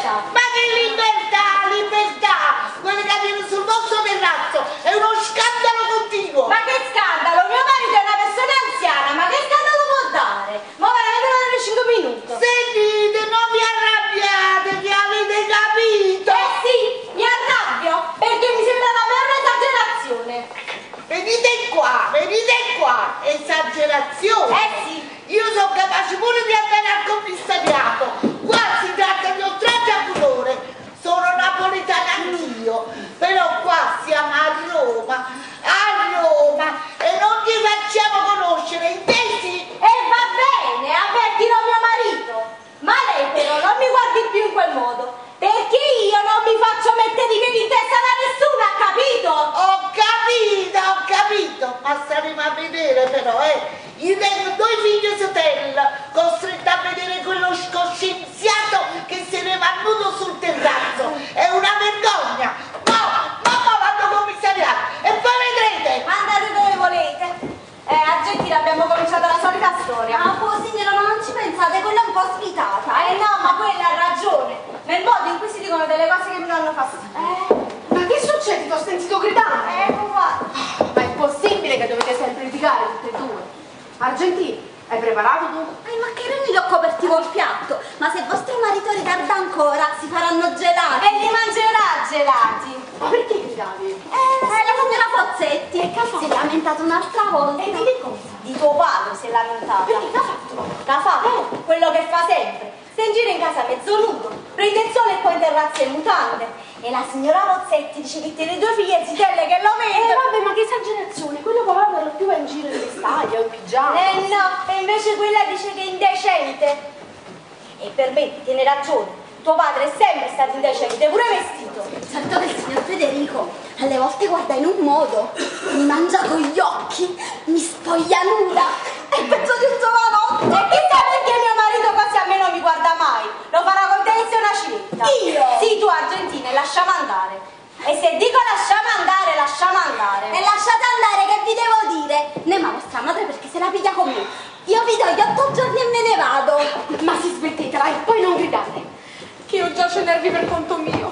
libertà. Ma che libertà, libertà! Quelle che avviene sul vostro terrazzo è uno scandalo continuo! Ma che scandalo? Mio marito è una persona anziana, ma che scandalo può dare? Ma veramente non è 5 minuti. Sentite, non vi arrabbiate, che avete capito? Sì, mi arrabbio, perché mi sembra davvero un'esagerazione. Venite qua, esagerazione! Sì. Io sono capace pure di andare al commissariato. Qua si tratta di oltraggio a pudore. Sono napoletana anch'io, però qua siamo a Roma, e non ci facciamo conoscere, intesi? E va bene, avvertirò mio marito. Ma lei però non mi guardi più in quel modo, perché io non mi faccio mettere i piedi in testa da nessuno, ha capito? Ho capito, ma staremo a vedere però, Io tengo 2 figli sorella, costretta a vedere quello scoscienziato che se ne va nudo sul terrazzo. È una vergogna. No, vado al commissariato e poi vedrete. Andate dove volete. A Gentile abbiamo cominciato la solita storia. Ma signora, ma non ci pensate, quella è un po' svitata. No, ma quella ha ragione. Nel modo in cui si dicono delle cose che mi danno fastidio. Ma che succede? Ti ho sentito gridare. Ma è possibile che dovete sempre litigare tutte e due? Argentini, hai preparato tu? Ma che non li ho coperti col piatto? Ma se vostro marito ritarda ancora, si faranno gelati. E li mangerà gelati. Ma perché gridavi? La signora Pozzetti. E che ha fatto? Si è lamentata un'altra volta. E di che cosa? Di tuo padre si è lamentata. Perché che ha fatto? L'ha fatto, quello che fa sempre. Sta in giro in casa mezzo nudo, prende il sole e poi in terrazzo e mutande. E la signora Pozzetti dice che tiene 2 figlie zitelle che lo vedono. Vabbè, ma che esagerazione, quello papà per lo più va in giro in vestaglia o in pigiama. No, e invece quella dice che è indecente. E per me tiene ragione. Tuo padre è sempre stato indecente, pure vestito. Certo che il signor Federico alle volte guarda in un modo, mi mangia con gli occhi, mi spoglia nuda e penso di un giovanotto. E chissà perché mio marito quasi a me non mi guarda mai. Lo farà con te se una civetta. Io? Sì, tu Argentina, e lasciamo andare. E se dico lasciamo andare, lasciamo andare. E lasciate andare, che vi devo dire? Ma vostra madre perché se la piglia con me? Io vi do gli 8 giorni e me ne vado. Ma si smettetela e poi non gridate, che io già c'ho i nervi per conto mio.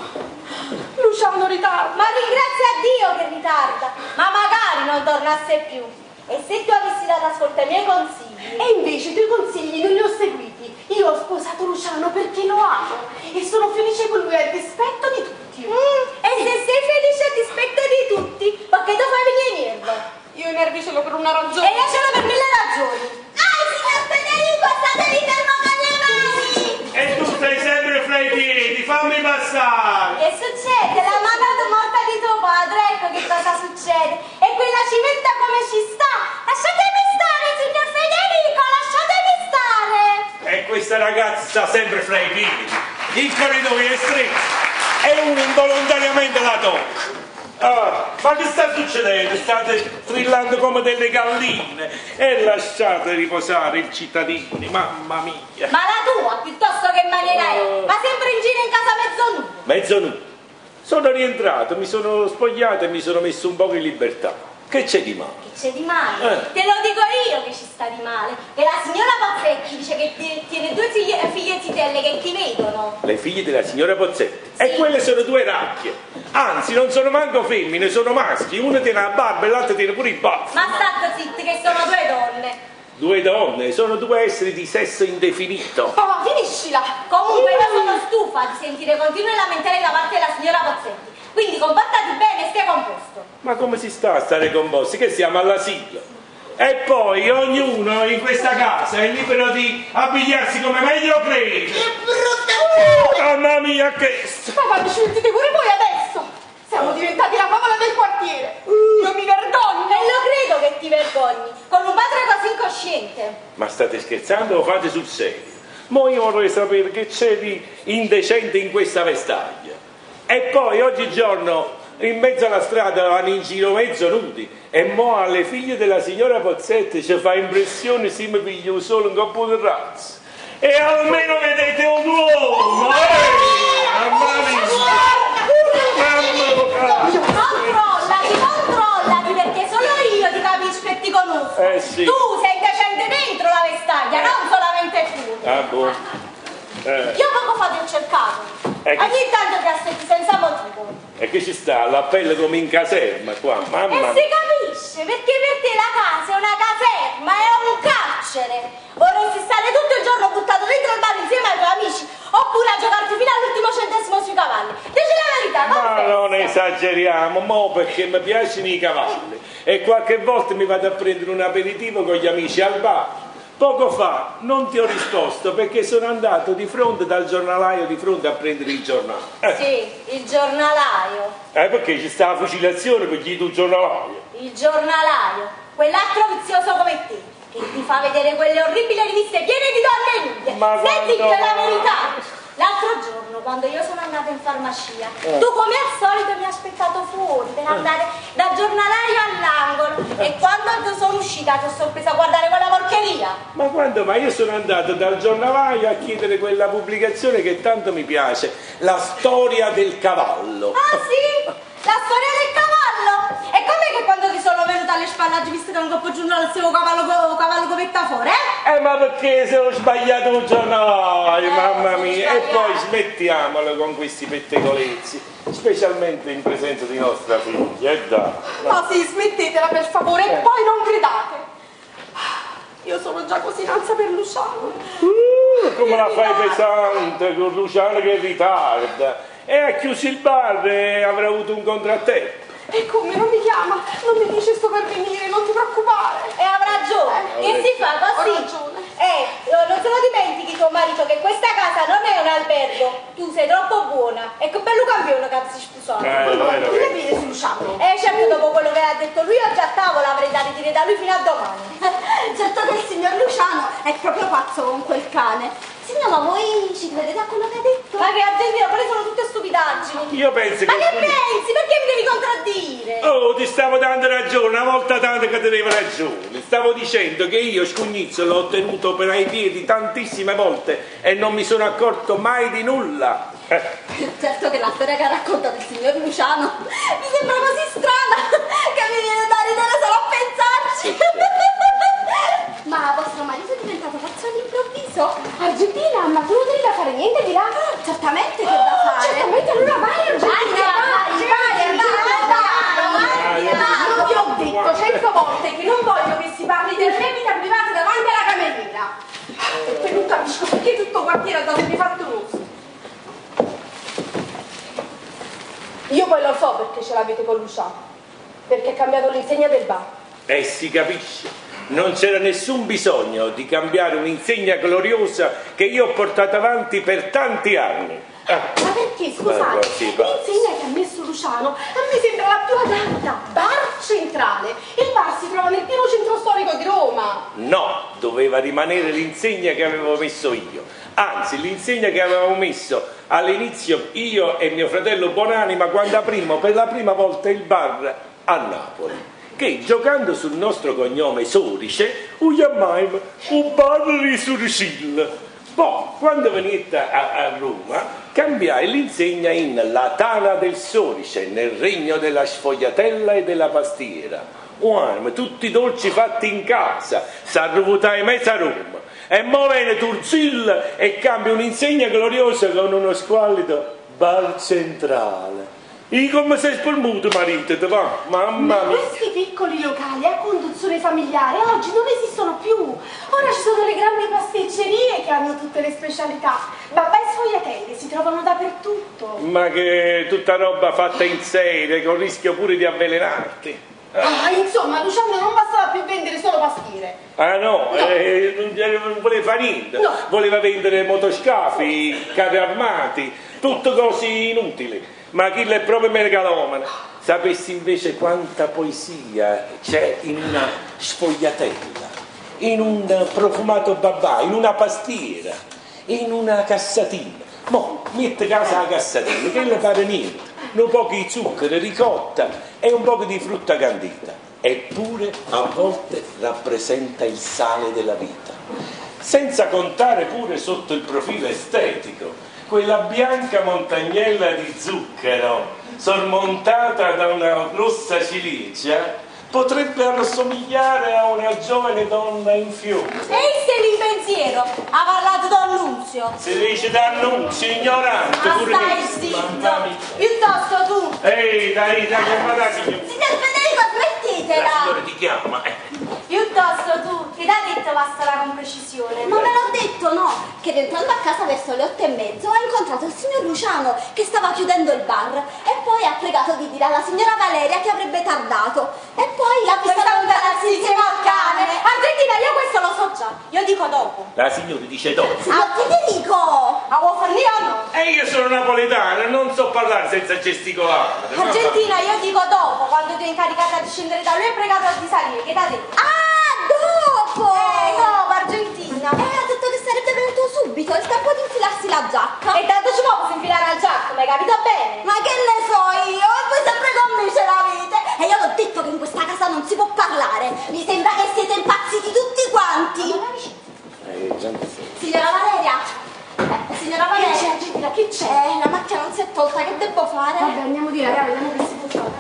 Luciano ritarda. Ma ringrazia Dio che ritarda, ma magari non tornasse più. E se tu avessi dato ascolto ai miei consigli? E invece i tuoi consigli non li ho seguiti. Io ho sposato Luciano perché lo amo e sono felice con lui al dispetto di tutti. E se sei felice a dispetto di tutti, perché tu fai venire i nervi? Io i nervi ce l'ho per una ragione. E io ce l'ho per 1000 ragioni. Signor Federico, state fermo con le mani! E tu stai sempre fra i piedi, fammi passare! Che succede? La mamma morta di tuo padre, ecco che cosa succede. E quella civetta come ci sta? Lasciatemi stare, signor Federico, lasciatemi stare! E questa ragazza sta sempre fra i piedi. Il corridoio è stretto e uno involontariamente la tocca. Ma che sta succedendo? State strillando come delle galline e lasciate riposare il cittadino, mamma mia. Ma la tua, piuttosto che maniera è? Ma sempre in giro in casa mezzo nudo. Mezzo nudo. Sono rientrato, mi sono spogliato e mi sono messo un po' in libertà. Che c'è di male? Che c'è di male? Te lo dico io che ci sta di male. E la signora Pozzetti dice che tiene 2 figlie zitelle che ti vedono. Le figlie della signora Pozzetti? Sì. E quelle sono 2 racchie. Anzi, non sono manco femmine, sono maschi. Una tiene la barba e l'altra tiene pure i baffi. Ma state zitti che sono 2 donne. 2 donne, sono 2 esseri di sesso indefinito. Papà, finiscila. Comunque io sono stufa di sentire continue lamentele da parte della signora Pozzetti. Quindi comportati bene e stia composto. Ma come si sta a stare composti? Che siamo all'asilo? E poi ognuno in questa casa è libero di abbigliarsi come meglio crede. Che brutta Mamma mia, che... Papà, mi ci mettete pure voi adesso. Siamo diventati la favola del quartiere. Io mi vergogno. E lo credo che ti vergogni, con un padre così incosciente. Ma state scherzando o fate sul serio? Mo io vorrei sapere che c'è di indecente in questa vestaglia. E poi oggigiorno in mezzo alla strada vanno in giro mezzo nudi e mo alle figlie della signora Pozzetti ci fa impressione se mi piglio solo un coppo di razzo. E almeno vedete un uomo! Mamma mia! Controllati, perché solo io ti capisco e ti conosco. Sì. Tu sei decente dentro la vestaglia, non solamente fuori. Ah, boh. Io poco fa ti ho cercato. Ogni tanto ti aspetti senza motivo. E che ci sta? L'appello come in caserma qua, mamma E mia. si capisce, perché per te la casa è una caserma, è un carcere. Vorresti stare tutto il giorno buttato dentro il bar insieme ai tuoi amici, oppure a giocarti fino all'ultimo centesimo sui cavalli. Dici la verità, Ma confessa. non esageriamo, mo perché mi piacciono i cavalli e qualche volta mi vado a prendere un aperitivo con gli amici al bar. Poco fa non ti ho risposto perché sono andato di fronte dal giornalaio di fronte a prendere il giornale. Sì, il giornalaio. Perché ci sta la fucilazione per chi tu giornalaio. Il giornalaio, quell'altro vizioso come te, che ti fa vedere quelle orribili riviste piene di donne nude. Ma Senti quando- che la verità. L'altro giorno, quando io sono andata in farmacia, tu come al solito mi hai aspettato fuori per andare dal giornalaio all'angolo e quando sono uscita ti ho sorpresa a guardare quella porcheria. Ma quando mai? Io sono andato dal giornalaio a chiedere quella pubblicazione che tanto mi piace, la storia del cavallo. Ah sì? La storia del cavallo? E com'è che quando ti sono venuta alle spalle hai visto che non coppo giù al suo cavallo copetta fuori, eh? Ma perché se ho sbagliato un giornalaio, mamma sei mia, e sbagliato. poi smettiamolo con questi pettegolezzi, specialmente in presenza di nostra figlia, dai. Ma sì, smettetela per favore e poi non gridate. Io sono già così in ansia per Luciano. Come la fai pesante con Luciano che ritarda? E ha chiuso il bar e avrà avuto un contrattempo. E come non mi chiama? Non mi dice sto per venire, non ti preoccupare. E ha ragione, che si fa così? Ho ragione. Non se lo dimentichi tuo marito che questa casa non è un albergo, tu sei troppo buona. E che bello campione che si sposato. Vero. Che vedi su Luciano? Certo, dopo quello che ha detto lui oggi a tavola avrei da ritirare da lui fino a domani. Certo che il signor Luciano è proprio pazzo con quel cane. Signor, ma voi ci credete a quello che ha detto? Ma che Argentina, quelle sono tutte stupidaggini. Io penso Ma che... che pensi? Perché mi devi contraddire? Oh, ti stavo dando ragione, una volta tanto che tenevo ragione. Stavo dicendo che io Scugnizzo l'ho tenuto per ai piedi tantissime volte e non mi sono accorto mai di nulla. Certo che la storia che racconta del signor Luciano mi sembra così strana che mi viene da ridere solo a pensarci. Ma vostro marito è diventato pazzo all'improvviso? Argentina, ma tu non devi da fare niente di là? Certamente che ho da fare. Certamente, allora vai Argentina, vai. Non ti ho detto 100 volte che non voglio che si parli della mia vita privata davanti alla camerina. E poi non capisco perché tutto quartiere da sempre fattuoso. Io poi lo so perché ce l'avete con Luciano. Perché ha cambiato l'insegna del bar. Si capisce. Non c'era nessun bisogno di cambiare un'insegna gloriosa che io ho portato avanti per tanti anni. Ma perché, scusate, sì, va. l'insegna che ha messo Luciano a me sembra la più adatta. Bar centrale. Il bar si trova nel pieno centro storico di Roma. No, doveva rimanere l'insegna che avevo messo io. Anzi, l'insegna che avevamo messo all'inizio io e mio fratello Buonanima quando aprimmo per la prima volta il bar a Napoli. Che giocando sul nostro cognome Sorice, chiamaimo un bar di Suricil. Poi, quando venite a Roma, cambiai l'insegna in La Tana del Sorice, nel regno della sfogliatella e della pastiera. Tutti i dolci fatti in casa, s'arruvutai mezza Roma. E mo viene Turzil e cambia un'insegna gloriosa con uno squallido bar centrale. E come sei spolmuto marito, te va? Mamma mia. Questi piccoli locali a conduzione familiare oggi non esistono più. Ora ci sono le grandi pasticcerie che hanno tutte le specialità. Babà e sfogliatelle si trovano dappertutto. Ma che tutta roba fatta in serie, con rischio pure di avvelenarti. Insomma, Luciano non bastava più vendere solo pastiere. Ah no, non voleva fare niente. No. Voleva vendere motoscafi, carri armati, tutto cose inutili. Ma chi è proprio megalomane. Sapessi invece quanta poesia c'è in una sfogliatella, in un profumato babà, in una pastiera, in una cassatina. Mo, mette casa la cassatina, che le fare niente. Un po' di zucchero, ricotta e un po' di frutta candita. Eppure a volte rappresenta il sale della vita. Senza contare pure sotto il profilo estetico. Quella bianca montagnella di zucchero, sormontata da una rossa ciliegia, potrebbe assomigliare a una giovane donna in fiore. Ehi, sei in pensiero, ha parlato Don Nunzio. Si dice D'Annunzio, ignorante, Ma pure stai te. Ehi, dai, chiamata, signor. Signor Federico, smettetela! La signora ti chiama, Piuttosto tu, che t'ha detto basta con precisione? Non me l'ho detto, no, che rientrando a casa verso le 8:30 ho incontrato il signor Luciano che stava chiudendo il bar e poi ha pregato di dire alla signora Valeria che avrebbe tardato e poi l'ha vista allontanarsi insieme al cane. Argentina, io questo lo so già, io dico dopo. La signora dice dopo. Signor Federico! Ma vuoi farli o no? E io sono napoletano, non so parlare senza gesticolare. Argentina, io dico dopo, quando ti ho incaricata di scendere da lui e pregato di salire, che t'ha detto? Ah, dopo! No, Argentina. Ha detto che sarebbe venuto subito, il tempo di infilarsi la giacca. E tanto ci può infilare al giacco, mi hai capito bene? Ma che ne so io? E voi sempre con me ce l'avete! E io l'ho detto che in questa casa non si può parlare. Mi sembra che siete impazziti tutti quanti. Signora Valeria! Signora Valeria! Che c'è, Argentina, che c'è? La macchina non si è tolta, che devo fare? Vabbè, andiamo di là, vediamo che si può fare.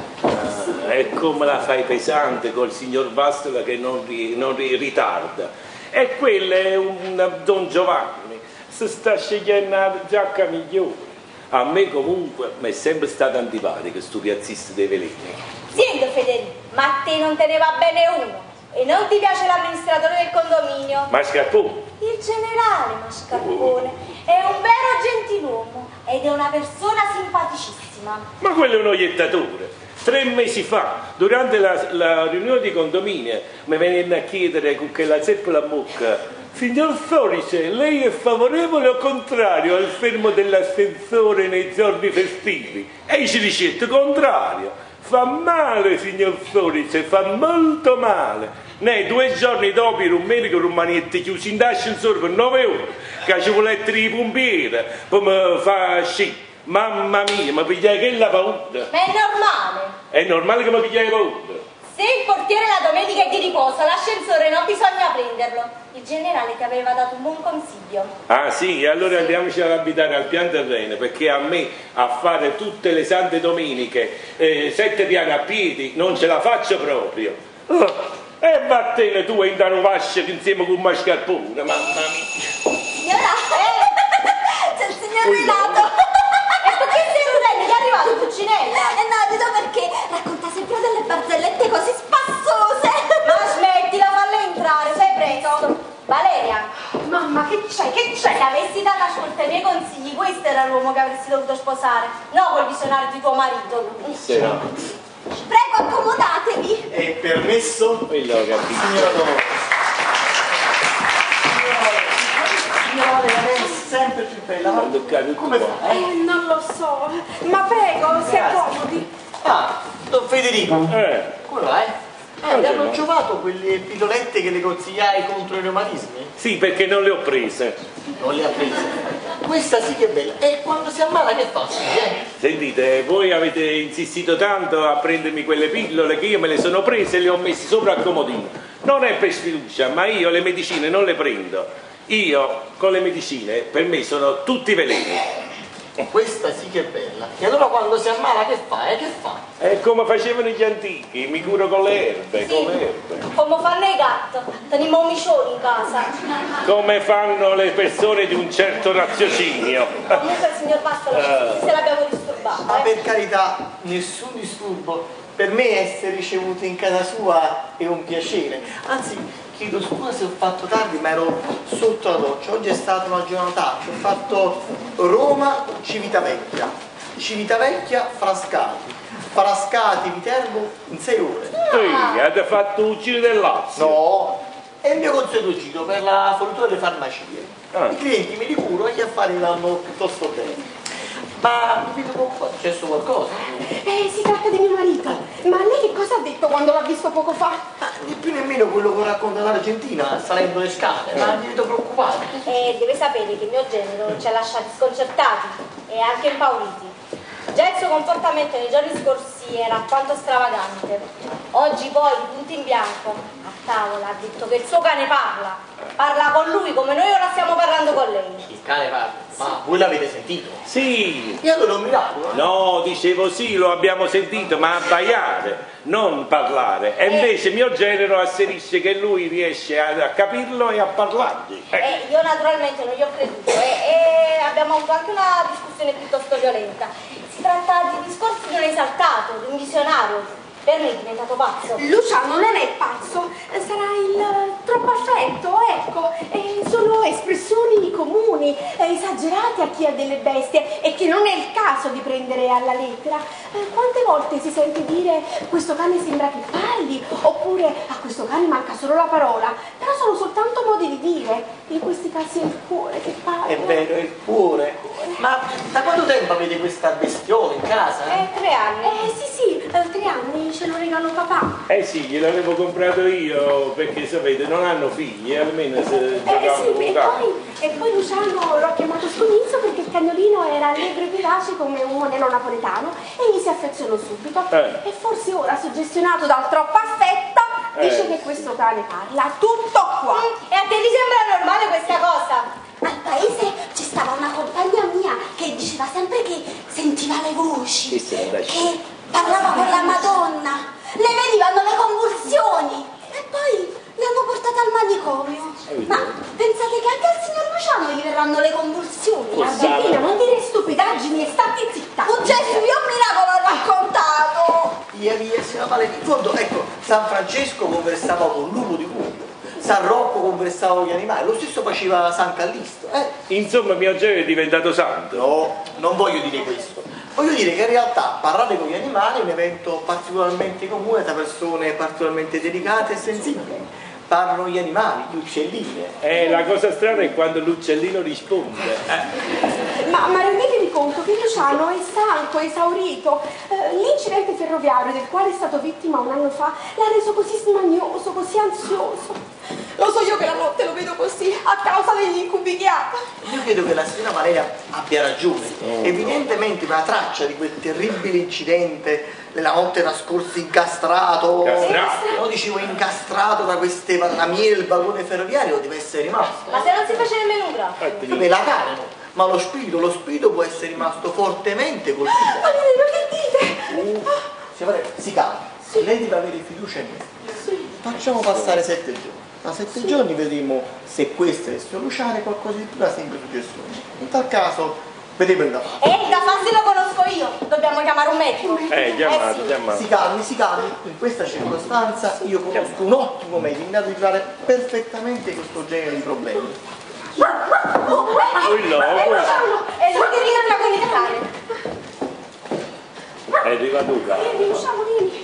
E come la fai pesante col signor Vastola che non ritarda. E quello è un Don Giovanni, si sta scegliendo la giacca migliore. A me comunque mi è sempre stato antipatico questo piazzista dei veleni. Senti Federico, ma a te non te ne va bene uno? E non ti piace l'amministratore del condominio? Mascarpone. Il generale Mascarpone è un vero gentiluomo ed è una persona simpaticissima. Ma quello è un oiettatore. 3 mesi fa, durante la riunione di condominio, mi venne a chiedere con quella zeppola a bocca: signor Storice, lei è favorevole o contrario al fermo dell'ascensore nei giorni festivi? E io ci dicevo contrario. Fa male, signor Storice, fa molto male. 2 giorni dopo ero un medico romanietto chiuso in ascensore per 9 ore, che ci vuole essere i pompieri, poi mi fa sci. Mamma mia, mi pigliai che la paura. Ma è normale. È normale che mi pigliai paura. Se il portiere la domenica è di riposo, l'ascensore non bisogna prenderlo. Il generale ti aveva dato un buon consiglio. Ah sì, allora andiamoci ad abitare al pian terreno, perché a me a fare tutte le sante domeniche 7 piani a piedi non ce la faccio proprio. E vattene tu in da vascia insieme con un mascarpone, mamma mia. Signora! C'è il signor Renato! E perché sei ridendo? Che è arrivato Cucinella? No, dico perché racconta sempre delle barzellette così spassose. Ma smettila, falla entrare, sei presto. Valeria, Mamma, che c'è, che se c'è? avessi dato ascolto ai miei consigli, questo era l'uomo che avresti dovuto sposare, no col visionario di tuo marito. Se no, Prego, accomodatevi. È permesso? quello ho capito. Signora Dolores. Signora Valeria, lei è sempre più bella. Ma come fa? Non lo so, ma prego, si accomodi. Ah, Don Federico. Come va, Non le c'è hanno male. giovato quelle pillolette che le consigliai contro i reumatismi? Sì, perché non le ho prese. Non le ha prese. Questa sì che è bella. E quando si ammala che fa? Sentite, voi avete insistito tanto a prendermi quelle pillole che io me le sono prese e le ho messe sopra al comodino. Non è per sfiducia, ma io le medicine non le prendo. Io con le medicine per me sono tutti veleni. Questa sì che è bella. E allora quando si ammala che fa? Che fa? È come facevano gli antichi, mi curo con le erbe, con le erbe. Come fanno i gatti, teniamo un micione in casa. Come fanno le persone di un certo raziocinio. Comunque signor Bastola, scusi se l'abbiamo disturbato. Ma per carità, nessun disturbo. Per me essere ricevuto in casa sua è un piacere. Anzi, chiedo scusa se ho fatto tardi, ma ero sotto la doccia. Oggi è stata una giornataccia. Ho fatto Roma-Civitavecchia. Civitavecchia, Frascati. Frascati, Viterbo in 6 ore. Ehi, avete fatto uccidere del Lazio. No, è il mio consueto giro per la fornitura delle farmacie. Ah. I clienti me li curo e gli affari vanno piuttosto bene. Ma mi vedo preoccupato, è successo qualcosa? Si tratta di mio marito. Ma lei che cosa ha detto quando l'ha visto poco fa? Né più nemmeno quello che ho raccontato all'Argentina salendo le scale, ma mi vedo preoccupato. Deve sapere che mio genero ci ha lasciati sconcertati e anche impauriti. Già il suo comportamento nei giorni scorsi era alquanto stravagante. Oggi poi, di punto in bianco, a tavola ha detto che il suo cane parla. Parla con lui come noi ora stiamo parlando con lei. Il cane parla. Ma voi l'avete sentito? Sì. E allora non mi miracolo. No, dicevo sì, lo abbiamo sentito, ma abbaiare, non parlare. E invece mio genero asserisce che lui riesce a capirlo e a parlargli. Io naturalmente non gli ho creduto e abbiamo avuto anche una discussione piuttosto violenta. violenta. Si tratta di discorsi di un esaltato, di un visionario. Per me è diventato pazzo. Luciano non è pazzo, sarà il troppo affetto, ecco. Sono espressioni comuni, esagerate a chi ha delle bestie e che non è il caso di prendere alla lettera. Quante volte si sente dire questo cane sembra che parli, oppure a questo cane manca solo la parola, però sono soltanto modi di dire. In questi casi è il cuore che parla. È vero, è il cuore. Ma da quanto tempo avete questa bestione in casa? 3 anni. Sì, 3 anni, ce lo regalò papà. Eh sì, gliel'avevo comprato io perché sapete, non hanno figli, almeno se giocavano con cane. E poi Luciano l'ho chiamato Sconizio perché il cagnolino era allegro e vivace come un modello napoletano e gli si affezionò subito. E forse ora, suggestionato dal troppo affetto, dice che questo cane parla. Tutto qua. E a te ti sembra normale questa cosa? Al paese ci stava una compagna mia che diceva sempre che sentiva le voci, che parlava con la Madonna, le venivano le convulsioni e poi l'hanno portata al manicomio. Ma pensate che anche al signor Luciano gli verranno le convulsioni? Argentina, non dire stupidaggini e stati zitta. Un Gesù, io un miracolo ho raccontato! Via, signora Valeria. In fondo, ecco, San Francesco conversava con l'uomo di Gubbio, San Rocco conversava con gli animali, lo stesso faceva San Callisto. Insomma, mio genio è diventato santo. No, non voglio dire questo. Voglio dire che in realtà parlare con gli animali è un evento particolarmente comune tra persone particolarmente delicate e sensibili. Parlano gli animali, gli uccellini. La cosa strana è quando l'uccellino risponde. Ma rendetevi conto che Luciano è stanco, esaurito. L'incidente ferroviario del quale è stato vittima un anno fa l'ha reso così smanioso, così ansioso. Lo so io che la notte lo vedo così, a causa degli incubi che ha. Io credo che la signora Valeria abbia ragione. Evidentemente una traccia di quel terribile incidente nella notte trascorsa incastrato. No, dicevo incastrato da queste lamiere del vagone ferroviario deve essere rimasto. Ma se non si fece nemmeno un grafo? Vabbè, la carne, ma lo spirito può essere rimasto fortemente colpito. Ma che dite? Signora Valeria, si calmi. Lei deve avere fiducia in me. Facciamo passare 7 giorni. Tra 7 giorni vedremo se questo è il signor Luciano e qualcosa di più da sempre suggestione. In tal caso vedremo il da fare. Il da farsi lo conosco io, dobbiamo chiamare un medico. Chiamato. Si calmi. In questa circostanza io conosco un ottimo medico in grado di curare perfettamente questo genere di problemi. E lui che rientra con il cane. È arrivato un cane. Luciano, vieni.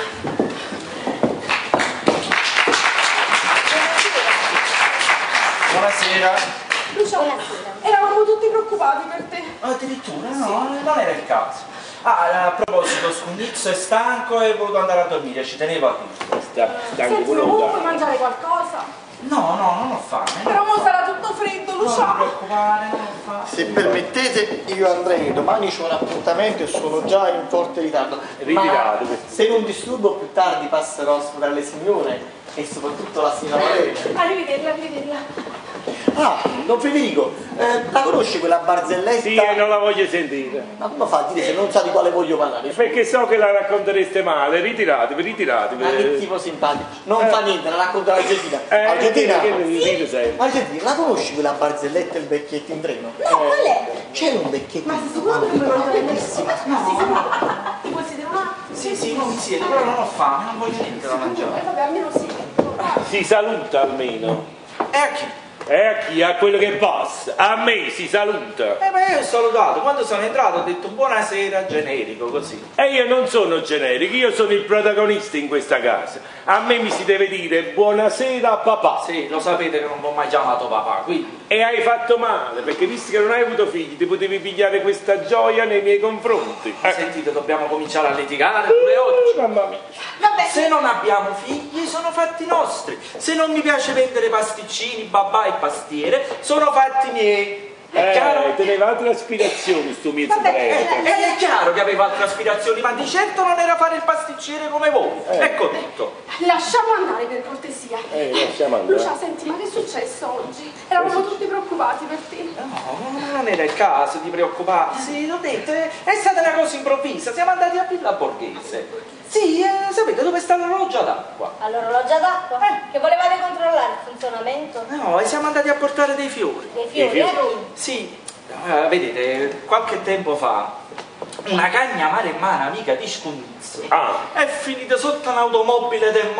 Buonasera. Luciano, eravamo tutti preoccupati per te. Addirittura? No, non era il caso. A proposito, Scondizzo è stanco e è voluto andare a dormire, ci tenevo a dirlo. Stanco Senti, pure non un puoi cane. mangiare qualcosa? No, non ho fame. Però mo sarà tutto freddo, Non ti Luciano. preoccupare, non ho fame. Se permettete io andrei, domani c'ho un appuntamento e sono già in forte ritardo. Ritirato. Ma se non disturbo più tardi passerò a salutare le signore e soprattutto la signora Valeria. Arrivederla. Ah, Don Federico, la conosci quella barzelletta? Sì, e non la voglio sentire. Ma come fa a dire se non sa di quale voglio parlare? Perché so che la raccontereste male. Ritiratevi. Ma che tipo simpatico. Non fa niente, la racconta l'Argentina. Argentina, Argentina, che dite sempre? Argentina, la conosci quella barzelletta e il vecchietto in treno? No, qual è? C'era un vecchietto Ma in sei sicuro che puoi mangiare bellissima. Ti considero un attimo? Sì, non mi siedo, però non ho fame, non voglio niente da mangiare. Vabbè, almeno sì. Si saluta almeno. E a chi? E a chi? A quello che passa. A me si saluta. Io ho salutato, quando sono entrato ho detto buonasera, generico, così. E io non sono generico, io sono il protagonista in questa casa. A me mi si deve dire buonasera papà. Sì, lo sapete che non vi ho mai chiamato papà, quindi. E hai fatto male, perché visto che non hai avuto figli, ti potevi pigliare questa gioia nei miei confronti. Sentite, dobbiamo cominciare a litigare pure oggi. Mamma mia. Vabbè, Se non abbiamo figli sono fatti nostri. Se non mi piace vendere pasticcini, babà e pastiere, sono fatti miei. È chiaro? Teneva altre aspirazioni sto mezzo prete. È chiaro che aveva altre aspirazioni, ma di certo non era fare il pasticciere come voi. Ecco tutto. Lasciamo andare per cortesia. Lasciamo andare. Lucia, senti, ma che è successo oggi? Eravamo tutti preoccupati per te. No, non era il caso di preoccuparsi. L'ho detto, è stata una cosa improvvisa. Siamo andati a Villa Borghese. Sì, sapete dove sta l'orologio d'acqua? all'orologio d'acqua? Che volevate controllare il funzionamento? No, e siamo andati a portare dei fiori. Dei fiori, fiori. Sì, Vedete, qualche tempo fa una cagna maremmana amica di Scugnizzo è finita sotto un'automobile del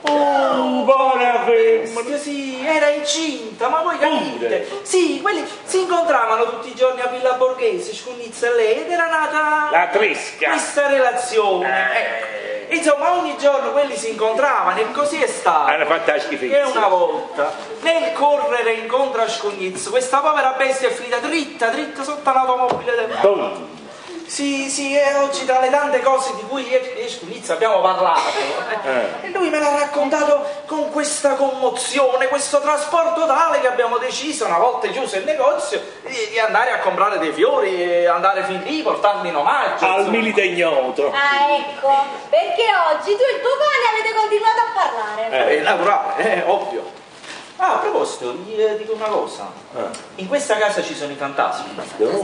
buona femmina! Sì, era incinta, ma voi capite? Sì, quelli si incontravano tutti i giorni a Villa Borghese, Scugnizzo e lei, ed era nata la tresca, questa relazione. Insomma, ogni giorno quelli si incontravano e così è stato. Hanno fatto la schifezza. E una volta, nel correre incontro a Scugnizzo, questa povera bestia è finita dritta sotto un'automobile del Sì, e oggi tra le tante cose di cui io e Scugnizzo abbiamo parlato, e lui me l'ha raccontato con questa commozione, questo trasporto tale che abbiamo deciso, una volta chiuso il negozio, di andare a comprare dei fiori e andare fin lì, portarli in omaggio. Al milite ignoto. Ah, ecco, perché oggi tu e il tuo cane avete continuato a parlare. È naturale, ovvio. Ah, a proposito, vi dico una cosa. In questa casa ci sono i fantasmi.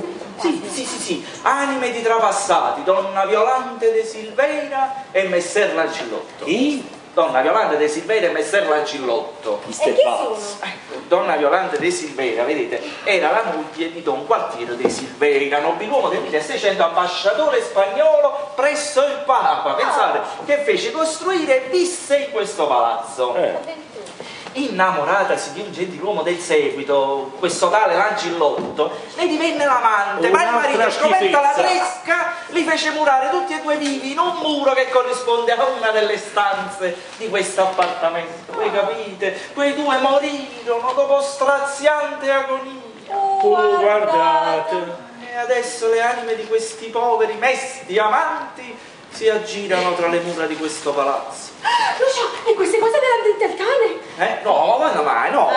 Sì. Anime di trapassati, Donna Violante de Silveira e Messer Lancillotto. Chi? Donna Violante de Silveira e Messer Lancillotto. E chi sono? Donna Violante de Silveira, vedete, era la moglie di Don Gualtiero de Silveira, nobiluomo del 1600, ambasciatore spagnolo presso il Papa. Pensate, che fece costruire e visse in questo palazzo. Innamoratasi di un gentiluomo del seguito, questo tale Lancillotto, ne divenne l'amante, ma il marito, scoperta la tresca, li fece murare tutti e due vivi in un muro che corrisponde a una delle stanze di questo appartamento. Voi capite? Quei due morirono dopo straziante agonia. Guardate. E adesso le anime di questi poveri mesti amanti si aggirano tra le mura di questo palazzo. Lucia, e queste cose della dente al cane? No, quando mai? No,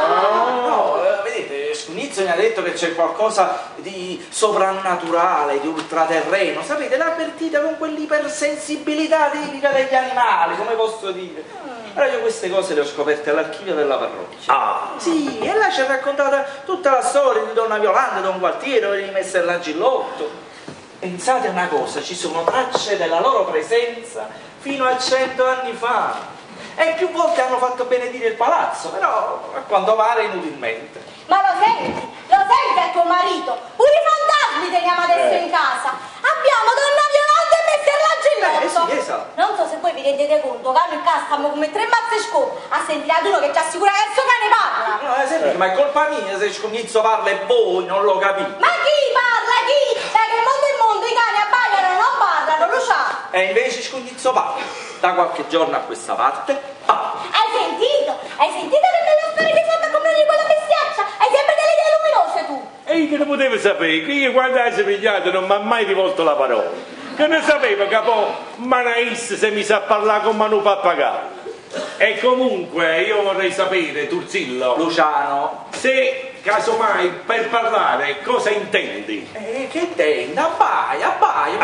vedete, Scugnizzo mi ha detto che c'è qualcosa di soprannaturale, di ultraterreno. Sapete, l'ha avvertita con quell'ipersensibilità tipica degli animali, come posso dire. Allora io queste cose le ho scoperte all'archivio della parrocchia. Sì, e là ci ha raccontata tutta la storia di Donna Violante, Don Gualtiero e di Messer Lancillotto. Pensate una cosa, ci sono tracce della loro presenza fino a 100 anni fa e più volte hanno fatto benedire il palazzo, però a quanto pare inutilmente. Ma lo senti a tuo marito? Pure i fantasmi teniamo adesso in casa. Abbiamo Donna Violante e Messer Lancillotto. Sì, esatto. Non so se voi vi rendete conto che in casa stiamo come tre mazze scope a sentire ad uno che ci assicura che il suo cane parla. No, senti, ma è colpa mia se Scugnizzo parla e voi non lo capite. Ma chi parla? Chi? Da che mondo i cani abbaiano e non parlano, lo sa. E invece Scugnizzo parla. Da qualche giorno a questa parte parla. Hai sentito? Hai sentito che bella storia che fatta con me di quella bestiaccia? Hai sempre delle idee luminose tu. E io che ne potevo sapere? Che io quando hai pigliato non mi ha mai rivolto la parola. Che ne sapevo che poi Manais se mi sa parlare con Manu Pappagallo. E comunque io vorrei sapere, Turzillo, Luciano, se casomai per parlare cosa intendi? che intendi? Abbaia.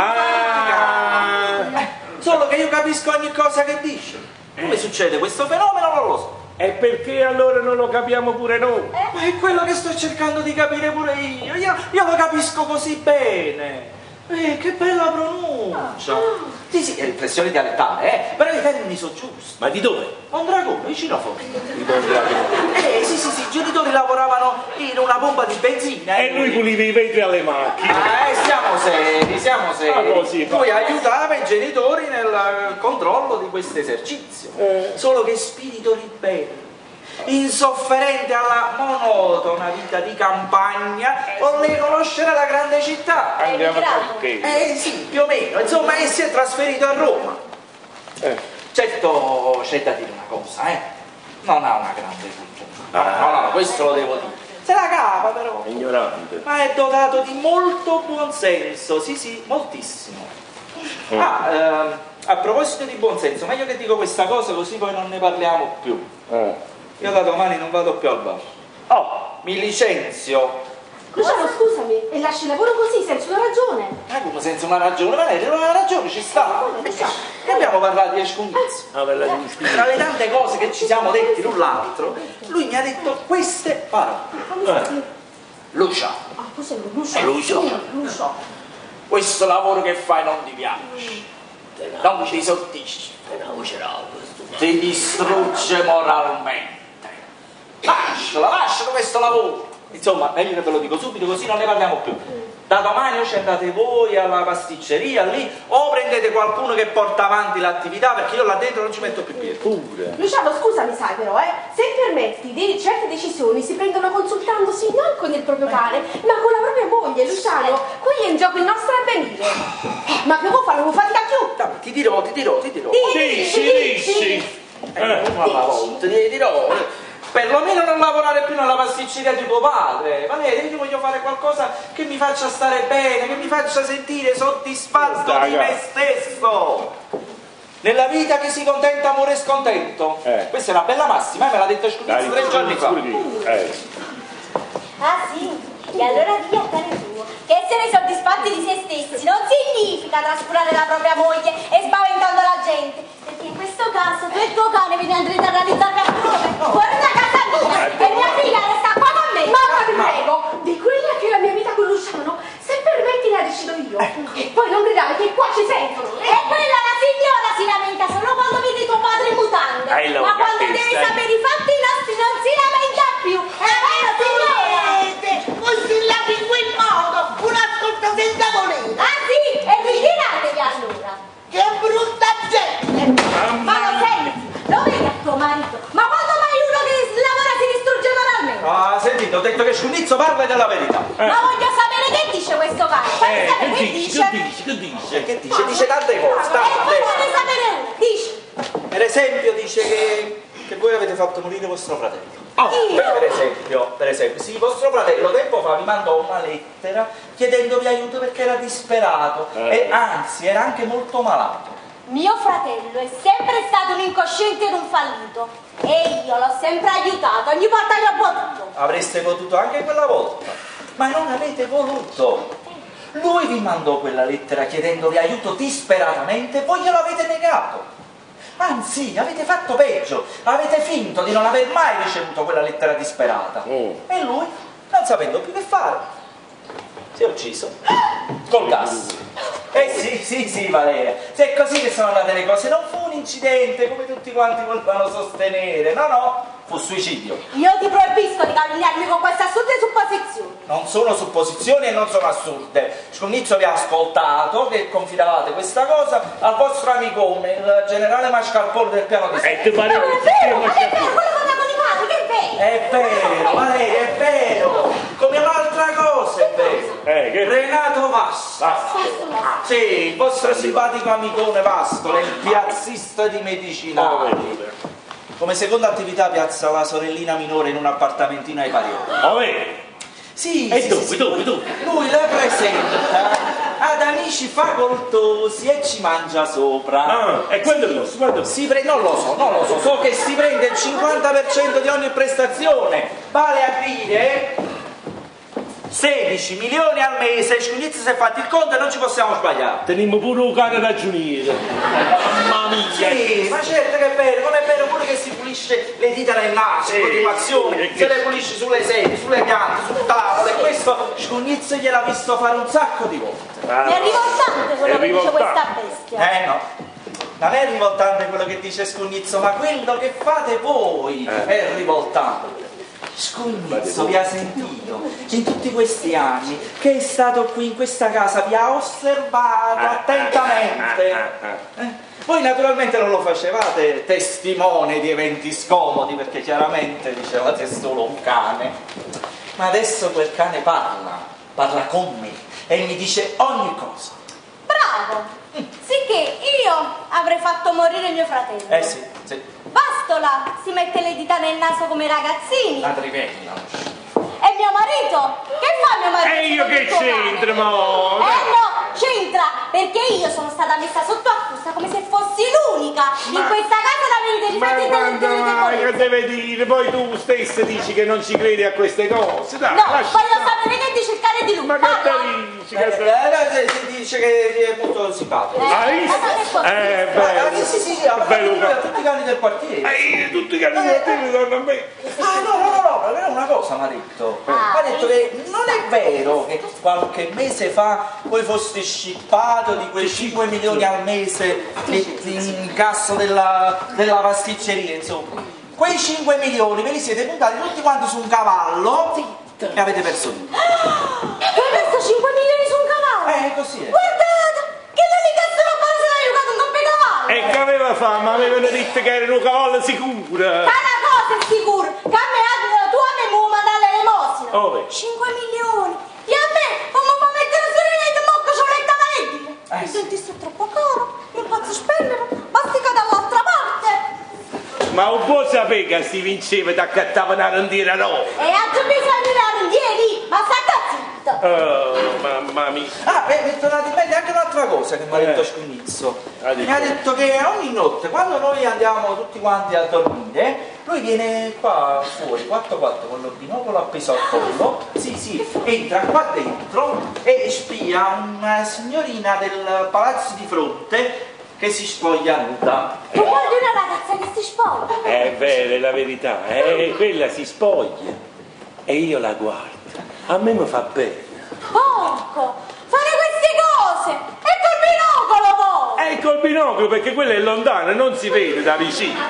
Solo che io capisco ogni cosa che dici. Come succede questo fenomeno non lo so. E perché allora non lo capiamo pure noi? Ma è quello che sto cercando di capire pure io. Io lo capisco così bene. Che bella pronuncia. Sì, è espressione dialettale, però i termini sono giusti. Ma di dove? Mondragone, vicino a Forlì. Sì, i genitori lavoravano in una pompa di benzina. E lui puliva i vetri alle macchine. Siamo seri. Ah, così, Poi aiutava i genitori nel controllo di questo esercizio. Solo che spirito ribelle, insofferente alla monotona vita di campagna, volle conoscere la grande città. Andiamo a perché? Sì, più o meno. Insomma, e si è trasferito a Roma. Certo, c'è da dire una cosa, non ha una grande cultura. No, questo lo devo dire. Se la cava però. Ignorante. Ma è dotato di molto buonsenso, sì, moltissimo. A proposito di buonsenso, meglio che dico questa cosa così poi non ne parliamo più. Io da domani non vado più al bar. Mi licenzio. Luciano, scusami, e lasci il lavoro così, senza una ragione? Come senza una ragione? Ma lei non ha ragione, ci sta. Ne abbiamo parlato di Scugnizzo. Tra le tante cose che ci siamo detti l'un l'altro, lui mi ha detto queste parole. Lucia. Cos'è Lucio? Questo lavoro che fai non ti piace. Non ti soddisfa. Ti distrugge moralmente. Lascialo questo lavoro. Insomma, meglio che ve lo dico subito, così non ne parliamo più. Da domani o ci andate voi alla pasticceria lì o prendete qualcuno che porta avanti l'attività, perché io là dentro non ci metto più piede. Pure. Luciano, scusami, sai però, se permetti, certe decisioni si prendono consultandosi non con il proprio cane, ma con la propria moglie, Luciano. Qui è in gioco il nostro avvenire. Ma che vuoi fare? Non fatica più. Dai, ti dirò. Dici. Una alla volta, ti dirò. Perlomeno non lavorare più nella pasticceria di tuo padre. Valeria, io voglio fare qualcosa che mi faccia stare bene, che mi faccia sentire soddisfatto di me stesso. Nella vita che si contenta muore scontento. Questa è una bella massima, me l'ha detta Scudizzi 3 giorni fa. Ah sì? E allora via cane tuo. Che essere soddisfatti di se stessi non significa trascurare la propria moglie e spaventando la gente. Perché in questo caso tu e il tuo cane vi andrete a realizzare altrove. Fuori da casa mia. E mia figlia resta qua con me. Mamma, ti prego, di quella che è la mia vita con Luciano, se permetti la decido io. E poi non gridare che qua ci sentono. E quella la signora si lamenta solo quando vede tuo padre in mutande. Ma quando devi sapere i fatti nostri non si lamenta più. È vero, signora? Voi strillate in quel modo, un'ascolta senza volere. Ah sì? E viginatevi allora. Che brutta gente! Ma lo senti? Lo vedi a tuo marito? Ma quando mai uno che lavora si distrugge moralmente? Ah, sentite, ho detto che Scunizzo parla della verità. Ma voglio sapere che dice questo cane. Fammi sapere che dice. Che dice? Dice tante cose, E poi tante. vorrei sapere uno. Dice. Per esempio dice che voi avete fatto morire vostro fratello. Per esempio, sì, vostro fratello tempo fa vi mandò una lettera chiedendovi aiuto perché era disperato e anzi era anche molto malato. Mio fratello è sempre stato un incosciente ed un fallito e io l'ho sempre aiutato ogni volta che ho potuto. Avreste potuto anche quella volta, ma non avete voluto. Lui vi mandò quella lettera chiedendovi aiuto disperatamente e voi glielo avete negato. Anzi, avete fatto peggio, avete finto di non aver mai ricevuto quella lettera disperata. E lui, non sapendo più che fare, si è ucciso col gas. Sì, Valeria, se è così che sono andate le cose, non fu un incidente come tutti quanti volevano sostenere, no, fu suicidio. Io ti proibisco di calunniarmi con queste assurde supposizioni. Non sono supposizioni e non sono assurde. Scunizzo vi ha ascoltato che confidavate questa cosa al vostro amicone, il generale Mascarpone del piano di Ti pare È vero, quello con la Conipati, che è vero. È vero, Valeria, è vero. Come un'altra cosa è vero. Che Renato Vasto. Sì, il vostro simpatico amicone Vasto, il piazzista di medicinali. Come seconda attività piazza la sorellina minore in un appartamentino ai Parioli. Sì, dove? Lui la presenta ad amici facoltosi e ci mangia sopra. E quello non lo so, so che si prende il 50% di ogni prestazione, vale a dire 16 milioni al mese. Scunizzi si è fatto il conto e non ci possiamo sbagliare. Teniamo pure un cane ragioniere. Mamma mia. Sì, ma certo che è vero, come è vero pure che si pulisce le dita nel naso, in continuazione, se le pulisce sulle sedie, sulle piante, sul tavolo, e questo Scunizzi gliel'ha visto fare un sacco di volte. È rivoltante quello che dice questa bestia. No, non è rivoltante quello che dice Scunizzo, ma quello che fate voi è rivoltante. Scunizzo vi ha sentito in tutti questi anni che è stato qui in questa casa, vi ha osservato attentamente. Voi naturalmente non lo facevate testimone di eventi scomodi perché chiaramente dicevate solo un cane, ma adesso quel cane parla con me e mi dice ogni cosa. Bravo! Sicché io avrei fatto morire mio fratello. Sì. Bastola si mette le dita nel naso come i ragazzini. Madrivella. E mio marito? Che fa mio marito? E io che c'entra, mo? No, c'entra, perché io sono stata messa sotto accusa come se fossi l'unica in questa casa ad avere dei difetti intellettuali. Che deve dire? Poi tu stessa dici che non ci credi a queste cose. Dai, no, voglio sapere che dice il cane di lui. Ma che te dici? Si dice che è molto simpatico. Hai visto? Bello. Sì, ha tutti i cani del quartiere. Tutti i cani del quartiere danno a me. No, però una cosa mi ha detto. Mi ha detto che non è vero che qualche mese fa voi foste scippato di quei 5 milioni al mese in cassa della pasticceria, insomma. Quei 5 milioni ve li siete puntati tutti quanti su un cavallo E avete perso tutto. Tu hai perso 5 milioni su un cavallo? Così è. Guardate, che delicato roba se l'hai giocato un doppio cavallo! E che aveva fame, avevano detto che era un cavallo sicuro. Ma una cosa è sicuro, che a me tu a me mi vuoi mandare l'elemosina. Ove? 5 milioni. E a me, come fa a mettere su rinete, mocca c'ho letta maledile. Il dentista è troppo caro, non posso spendere, basti che dall'altra parte. Ma un po' sapere che si vinceva e accattava una rondiera nuova. E altro bisogno di la rondieri, ma stai zitto. Oh, mamma mia. Mi è tornata in mente anche un'altra cosa che mi ha detto Scugnizzo. Mi ha detto che ogni notte, quando noi andiamo tutti quanti a dormire, lui viene qua fuori, 4 con il binocolo appeso al collo, sì, entra qua dentro e spia una signorina del palazzo di fronte che si spoglia nuda. Tu guardi una ragazza che si spoglia. È vero, è la verità. Quella si spoglia e io la guardo. A me mi fa bene. Porco, fare queste cose. E col binocolo poi. È col binocolo perché quello è lontano e non si vede da vicino.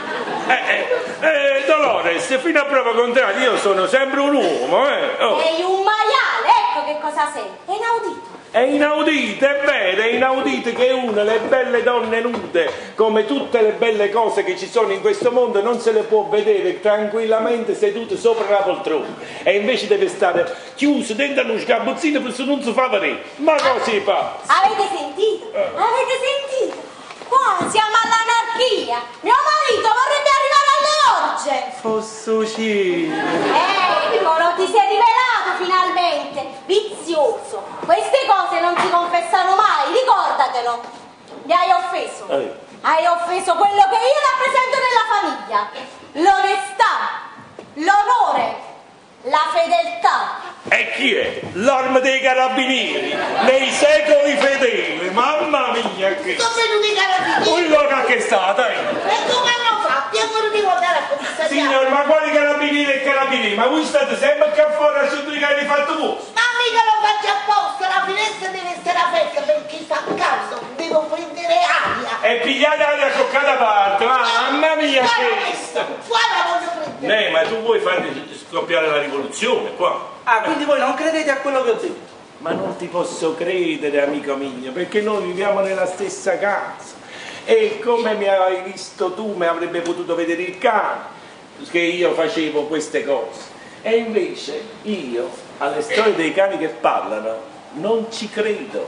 Dolores, fino a prova contraria, io sono sempre un uomo, Oh. Sei un maiale, ecco che cosa sei. È inaudito. È inaudito, è vero, è inaudito che una, le belle donne nude, come tutte le belle cose che ci sono in questo mondo, non se le può vedere tranquillamente sedute sopra la poltrona. E invece deve stare chiuso dentro uno sgabuzzino per se non si fa vedere. Ma così fa? Avete sentito? Avete sentito? Qua siamo all'anarchia. Mio marito vorrebbe arrivare alle orge. Fossucino. Eccolo, ti sei rivelato finalmente. Vizioso. Queste cose non si confessano mai, ricordatelo. Mi hai offeso. Hai offeso quello che io rappresento nella famiglia. L'onestà, l'onore, la fedeltà. E chi è? L'arma dei carabinieri, nei secoli fedeli. Mamma mia che... Sono venuti i carabinieri. Quello che è stata, E come hanno fatto? Io non devo andare a commissariato. Signor, ma quali carabinieri e carabinieri? Ma voi state sempre qua fuori a giudicare di fatto voi? Ma mica lo faccio apposta, la finestra deve essere aperta perché fa caldo, devo prendere aria. E pigliate aria coccata a parte, mamma mia che... Qua la voglio prendere. Ma tu vuoi fare scoppiare la rivoluzione qua? Quindi voi non credete a quello che ho detto? Ma non ti posso credere, amico mio, perché noi viviamo nella stessa casa. E come mi hai visto tu, mi avrebbe potuto vedere il cane, che io facevo queste cose. E invece io, alle storie dei cani che parlano, non ci credo.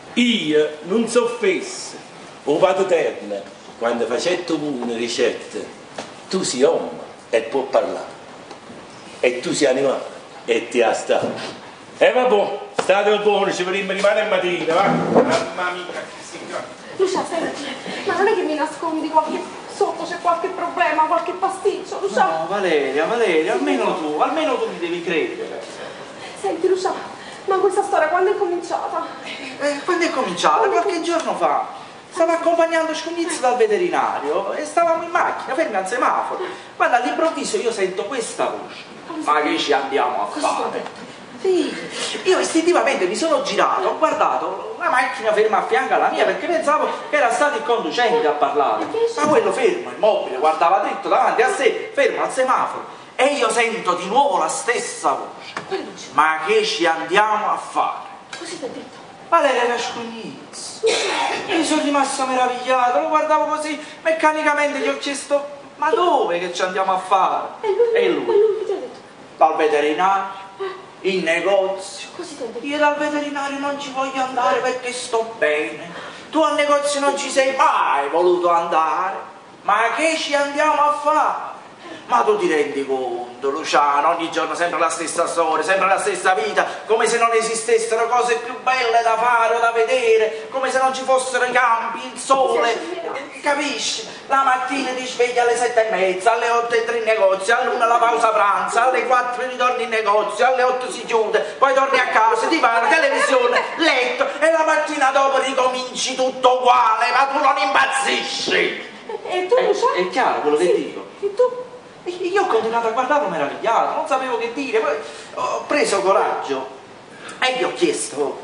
Io non so fesso. O vado terna, quando facetto una ricetta, tu sei uomo e può parlare. E tu sei animale e ti ha stato. E vabbè, state buoni, ci vedremo rimane mattina, va? Mamma mia, che si fa. Lucia, senti, ma non è che mi nascondi sotto c'è qualche problema, qualche pasticcio, Lucia? No, Valeria, almeno tu mi devi credere. Senti, Lucia, ma questa storia quando è cominciata? Quando è cominciata? Qualche giorno fa. Stavo accompagnando Scugnizzo dal veterinario e stavamo in macchina, fermi al semaforo. Quando all'improvviso io sento questa voce. Ma che ci andiamo a fare? Sì, io istintivamente mi sono girato, ho guardato la macchina ferma a fianco alla mia perché pensavo che era stato il conducente a parlare. Ma quello fermo, immobile, guardava dritto davanti a sé, fermo al semaforo. E io sento di nuovo la stessa voce. Ma che ci andiamo a fare? Così ti ho detto. Valeria era Scugnizzo. Io sono rimasto meravigliato, lo guardavo così, meccanicamente gli ho chiesto ma dove che ci andiamo a fare? E lui che ti ha detto? Dal veterinario, in negozio. Così ti ho detto. Io dal veterinario non ci voglio andare perché sto bene. Tu al negozio non ci sei mai voluto andare. Ma che ci andiamo a fare? Ma tu ti rendi conto, Luciano, ogni giorno sempre la stessa storia, sempre la stessa vita, come se non esistessero cose più belle da fare o da vedere, come se non ci fossero i campi, il sole, capisci? La mattina ti svegli alle 7:30, alle 8 entri in negozio, all'1 la pausa pranzo, alle 4 ritorni in negozio, alle 8 si chiude, poi torni a casa, divano, televisione, letto e la mattina dopo ricominci tutto uguale, ma tu non impazzisci! E tu, Luciano? È chiaro quello che dico? E tu? Io ho continuato a guardarlo meravigliato, non sapevo che dire, poi ho preso coraggio e gli ho chiesto,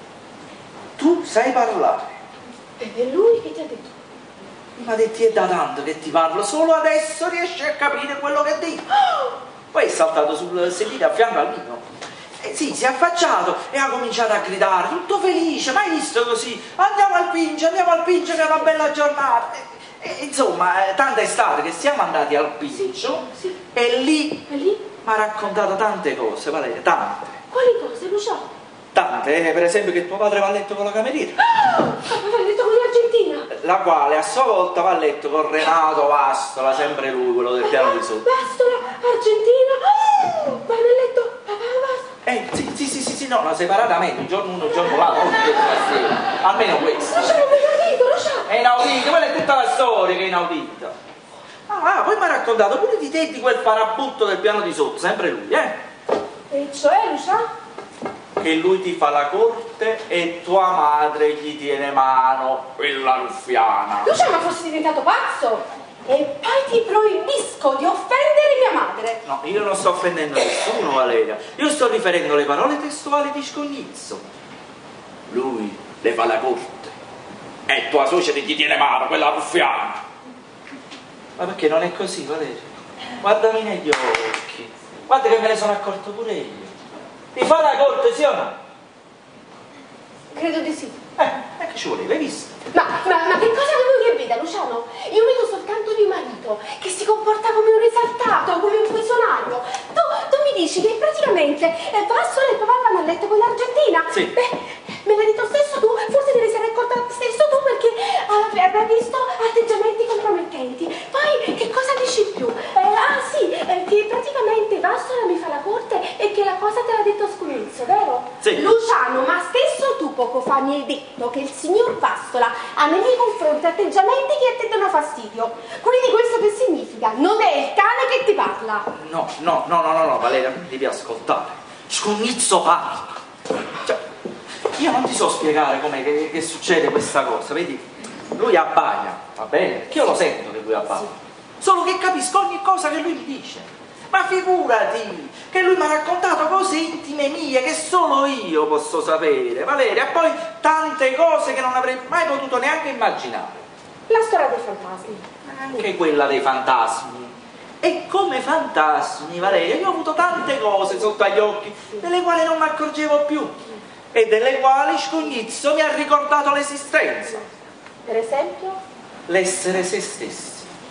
tu sai parlare? E lui che ti ha detto? Mi ha detto, è da tanto che ti parlo, solo adesso riesci a capire quello che dico. Poi è saltato sul sedile a fianco al mio sì, si è affacciato e ha cominciato a gridare, tutto felice, mai visto così, andiamo al Pincio, che è una bella giornata. Insomma, tanta estate che siamo andati al Pincio e lì mi ha raccontato tante cose, Valeria, tante. Quali cose, Luciano? Tante, per esempio che tuo padre va a letto con la cameriera. Ah, va a letto con l'Argentina. La quale a sua volta va a letto con Renato Vastola, sempre lui, quello del piano di sotto. Vastola, Argentina, va a letto papà Vastola. Sì, no, separatamente, un giorno uno, un giorno l'altro, almeno questo. Luciano, non è inaudito, Luciano. È inaudito, quella è tutta la storia che è inaudita. Poi mi ha raccontato pure di te, di quel farabutto del piano di sotto, sempre lui, E cioè, Luciano? Che lui ti fa la corte e tua madre gli tiene mano, quella ruffiana. Luciano, fossi diventato pazzo. E poi ti proibisco di offendere mia madre. No, io non sto offendendo nessuno, Valeria. Io sto riferendo le parole testuali di Scognizzo. Lui le fa la corte e tua suocera gli tiene mano, quella ruffiana. Ma perché non è così, Valeria? Guardami negli occhi. Guarda che me ne sono accorto pure io. Ti fa la corte, sì o no? Credo di sì. Che ci voleva, hai visto? Ma che cosa vuoi che veda, Luciano? Io vedo soltanto mio marito, che si comporta come un esaltato, come un funzionario. Tu mi dici che praticamente Vastola e papà vanno a letto con l'Argentina? Sì. Beh, me l'hai detto stesso tu, forse te ne sei accorta stesso tu perché avrai visto atteggiamenti compromettenti. Poi, che cosa dici più? Che praticamente Vastola mi fa la corte e che la cosa te l'ha detto Scognizzo, vero? Sì. Luciano, ma stesso tu poco fa mi hai detto che il signor Vastola ha nei miei confronti atteggiamenti che a te danno fastidio. Quindi questo che significa? Non è il cane che ti parla. No, Valeria, devi ascoltare. Scognizzo parla. Cioè, io non ti so spiegare com'è che succede questa cosa, vedi? Lui abbaia, va bene? Perché io lo sento che lui abbaia. Solo che capisco ogni cosa che lui mi dice. Ma figurati che lui mi ha raccontato cose intime mie che solo io posso sapere, Valeria, e poi tante cose che non avrei mai potuto neanche immaginare. La storia dei fantasmi. Anche quella dei fantasmi. E come fantasmi, Valeria, io ho avuto tante cose sotto agli occhi delle quali non mi accorgevo più e delle quali Scognizzo mi ha ricordato l'esistenza. Per esempio? L'essere se stessi.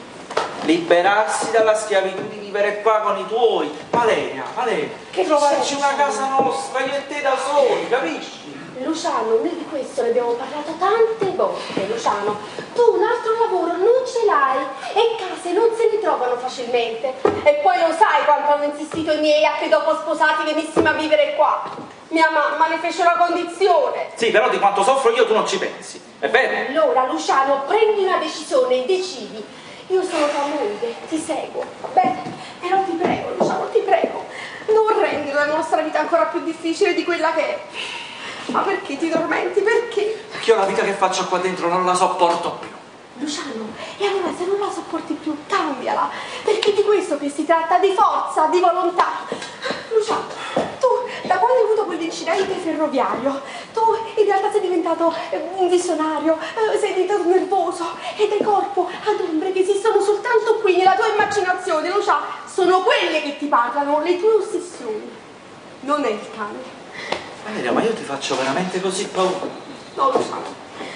Liberarsi dalla schiavitù di vivere qua con i tuoi. Valeria, Che trovarci c'è, una Luciano? casa nostra, io e te da soli, capisci? Luciano, noi di questo ne abbiamo parlato tante volte, Luciano. Tu un altro lavoro non ce l'hai e case non se ne trovano facilmente. E poi lo sai quanto hanno insistito i miei a che dopo sposati venissimo a vivere qua. Mia mamma ne fece una condizione. Sì, però di quanto soffro io tu non ci pensi, è vero? Allora, Luciano, prendi una decisione e decidi. Io sono tua moglie, ti seguo, va bene? Però ti prego, Luciano, ti prego, non rendi la nostra vita ancora più difficile di quella che è. Ma perché ti tormenti? Perché? Perché io la vita che faccio qua dentro non la sopporto più. Luciano, e allora se non la sopporti più, cambiala, perché di questo che si tratta, di forza, di volontà. Luciano, tu da quando hai avuto quell'incidente ferroviario, tu in realtà sei diventato un visionario, sei diventato nervoso ed hai corpo ad ombre che esistono soltanto qui nella tua immaginazione, Luciano. Sono quelle che ti parlano, le tue ossessioni, non è il cane. Valeria, ma io ti faccio veramente così paura? No, Luciano,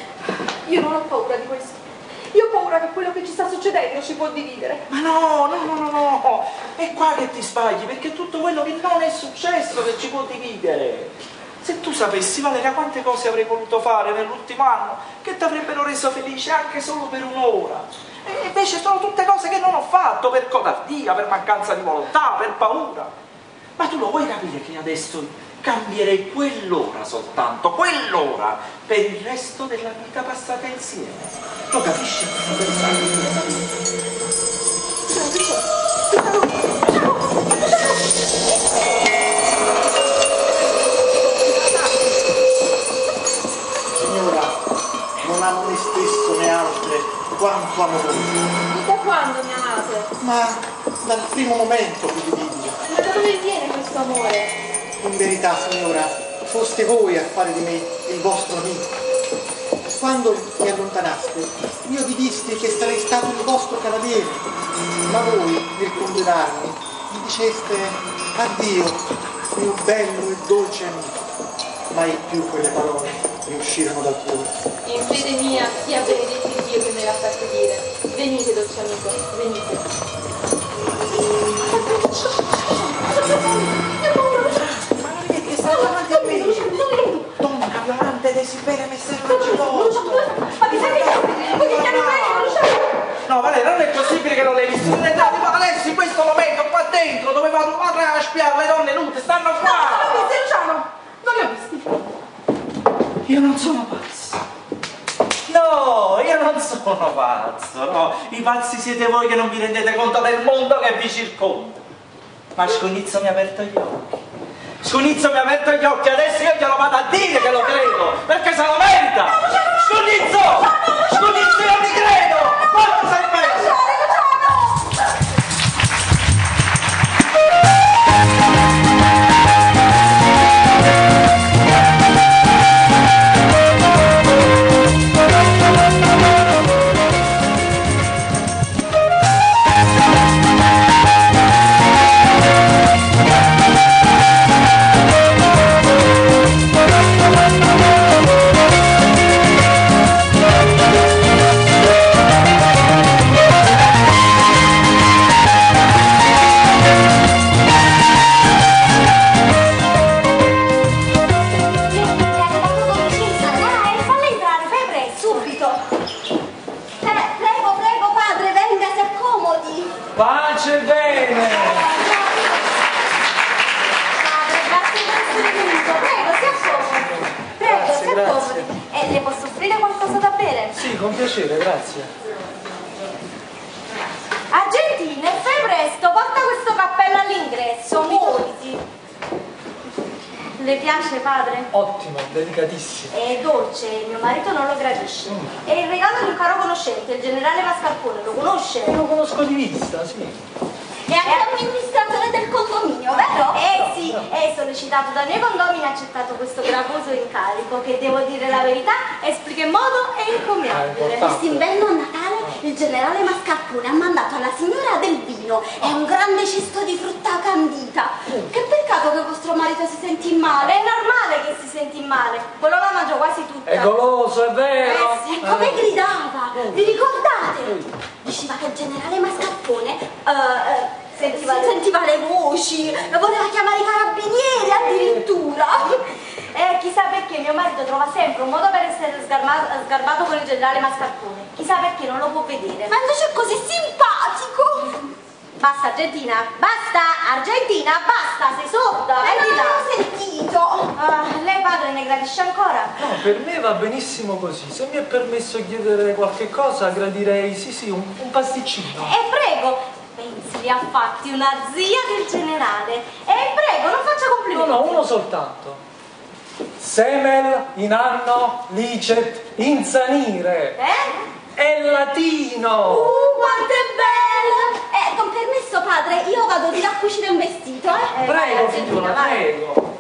io non ho paura di questo. Io ho paura che quello che ci sta succedendo ci può dividere. Ma no, è qua che ti sbagli, perché è tutto quello che non è successo che ci può dividere. Se tu sapessi, Valeria, quante cose avrei voluto fare nell'ultimo anno che ti avrebbero reso felice anche solo per un'ora. E invece sono tutte cose che non ho fatto per codardia, per mancanza di volontà, per paura. Ma tu lo vuoi capire che adesso cambierei quell'ora soltanto, quell'ora, per il resto della vita passata insieme? Lo capisci? Signora, non amo me stesso né altre quanto amo voi. E da quando mi amate? Ma dal primo momento che vi vidi. Ma da dove viene questo amore? In verità, signora, foste voi a fare di me il vostro amico. Quando mi allontanaste, io vi dissi che sarei stato il vostro cavaliere, ma voi, nel congedarmi, mi diceste addio mio bello e dolce amico. Mai più quelle parole mi uscirono dal cuore. In fede mia, sia benedetto il Dio che me l'ha fatto dire. Venite, dolce amico, venite. Ma non vedi che sta davanti a me? Donna Violante Desibere Messere Magicosto. Ma ti sei visto? No, Valeria, non è possibile che non l'hai visto. Siete entrati ma adesso in questo momento qua dentro dove va tua madre a spiare le donne nude, stanno qua. Non li ho visti, Luciano! Non li ho visti! Io non sono pazzo. No, io non sono pazzo, no. I pazzi siete voi che non vi rendete conto del mondo che vi circonda. Ma Sconizzo mi ha aperto gli occhi. Sconizzo mi ha aperto gli occhi, adesso io glielo vado a dire che lo credo, perché se lo merita! Sconizzo! Sconizzo, io ti credo! Quanto sei bello! Pace e bene! Grazie per essere venuto. Prego, si accomodi. Prego, si accomodi. E le posso offrire qualcosa da bere? Sì, con piacere, grazie. Argentina, fai presto, porta questo cappello all'ingresso, muoviti. Le piace, padre? Ottimo, delicatissimo. È dolce, mio marito non lo gradisce. È il regalo di un caro conoscente, il generale Mascarpone, lo conosce? Lo conosco di vista, sì. E anche amministratore del condominio, vero? Sì, è sollecitato dai miei condomini e ha accettato questo gravoso incarico che, devo dire la verità, esplica in modo encomiabile. Quest'inverno a Natale il generale Mascarpone ha mandato alla signora del vino e un grande cesto di frutta candita. Che peccato che vostro marito si sentì male. È normale che si senti male, quello la mangia quasi tutta. È goloso, è vero? E come gridava? Vi ricordate? Diceva che il generale Mascarpone sentiva le voci, voleva chiamare i carabinieri addirittura. Chissà perché mio marito trova sempre un modo per essere sgarbato con il generale Mascarpone. Chissà perché non lo può vedere. Ma invece è così simpatico. Basta Argentina, basta Argentina, basta, sei sorda, vedi là. Non l'ho sentito. Lei padre ne gradisce ancora? No, per me va benissimo così. Se mi è permesso chiedere qualche cosa, gradirei, sì, un pasticcino. E prego, pensi li ha fatti una zia del generale. E prego, non faccia complimenti. No, uno soltanto. Semel in anno licet insanire. È latino. Quanto è bello! Con permesso padre, io vado di là a cucire un vestito, Prego, figliola, prego.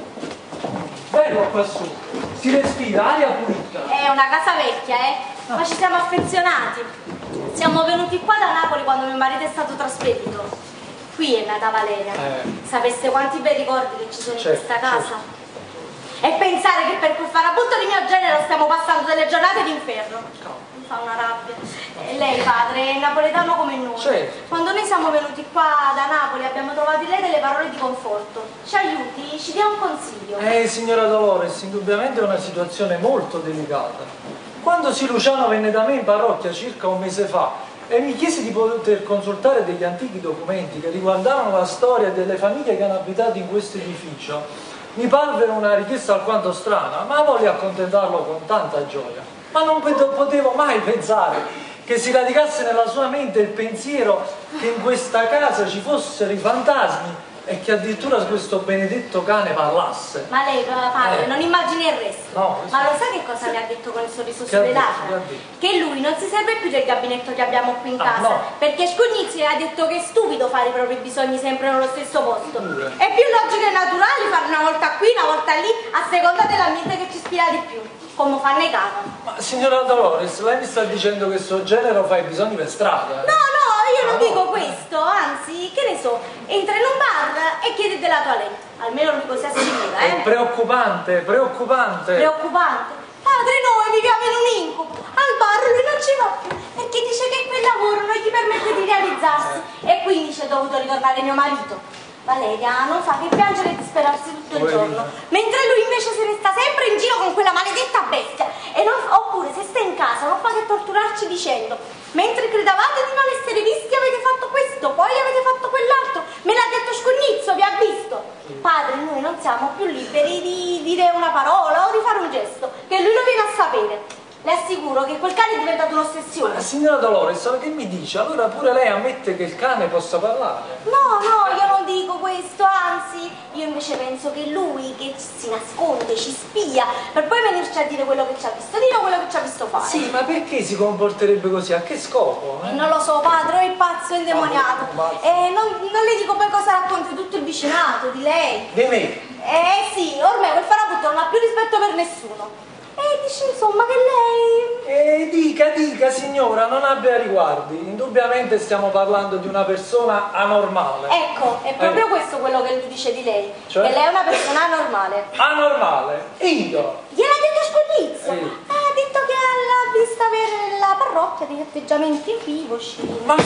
Bello qua su. Si respira, aria pulita. È una casa vecchia, ma ci siamo affezionati. Siamo venuti qua da Napoli quando mio marito è stato trasferito. Qui è nata Valeria. Sapesse quanti bei ricordi che ci sono in questa casa. Certo. E pensare che per quel farabutto di mio genere stiamo passando delle giornate d'inferno. Mi fa una rabbia. E lei, padre, è napoletano come noi. Certo. Quando noi siamo venuti qua da Napoli abbiamo trovato in lei delle parole di conforto. Ci aiuti, ci dia un consiglio. Signora Dolores, indubbiamente è una situazione molto delicata. Quando sì Luciano venne da me in parrocchia circa un mese fa e mi chiese di poter consultare degli antichi documenti che riguardavano la storia delle famiglie che hanno abitato in questo edificio, mi parve una richiesta alquanto strana, ma volli accontentarlo con tanta gioia. Ma non potevo mai pensare che si radicasse nella sua mente il pensiero che in questa casa ci fossero i fantasmi e che addirittura questo benedetto cane parlasse. Ma lei, padre, non immagini il resto. No, ma lo sa che cosa mi ha detto con il sorriso Che sulle ha detto? labbra? Che lui non si serve più del gabinetto che abbiamo qui in casa. no. Perché Scognizzi ha detto che è stupido fare i propri bisogni sempre nello stesso posto. Pure. È più logico e naturale farlo una volta qui, una volta lì, a seconda dell'ambiente che ci ispira di più. Come fanno i cani. Ma signora Dolores, lei mi sta dicendo che suo genero fa i bisogni per strada? No, io non dico questo, anzi, che ne so, entra in un bar e chiede della toilette. Almeno lui così assicura, È preoccupante, preoccupante. Preoccupante. Padre, noi viviamo in un incubo. Al bar lui non ci va più perché dice che quel lavoro non gli permette di realizzarsi. E quindi ci è dovuto ritornare mio marito. Valeria non fa che piangere e disperarsi tutto il giorno, mentre lui invece si resta sempre in giro con quella maledetta bestia. Oppure se sta in casa non fa che torturarci dicendo: mentre credevate di non essere visti avete fatto questo, poi avete fatto quell'altro, me l'ha detto Scugnizzo, vi ha visto. Padre, noi non siamo più liberi di dire una parola o di fare un gesto, che lui lo viene a sapere. Le assicuro che quel cane è diventato un'ossessione. Ma signora Dolores, che mi dice? Allora pure lei ammette che il cane possa parlare? No, io non dico questo, anzi, io invece penso che lui che si nasconde, ci spia, per poi venirci a dire quello che ci ha visto dire o quello che ci ha visto fare. Sì, ma perché si comporterebbe così? A che scopo? Non lo so, padre, è pazzo, è indemoniato. E non le dico poi cosa racconta tutto il vicinato, di lei. Di me? Sì, ormai quel farabutto non ha più rispetto per nessuno. E dice insomma che lei... Dica signora, non abbia riguardi. Indubbiamente stiamo parlando di una persona anormale. Ecco, è proprio questo quello che lui dice di lei. Cioè? Che lei è una persona anormale. Anormale? Io? Gliel'ha detto Scognizzo. Ha detto che l'ha vista avere la parrocchia degli atteggiamenti equivoci. Ma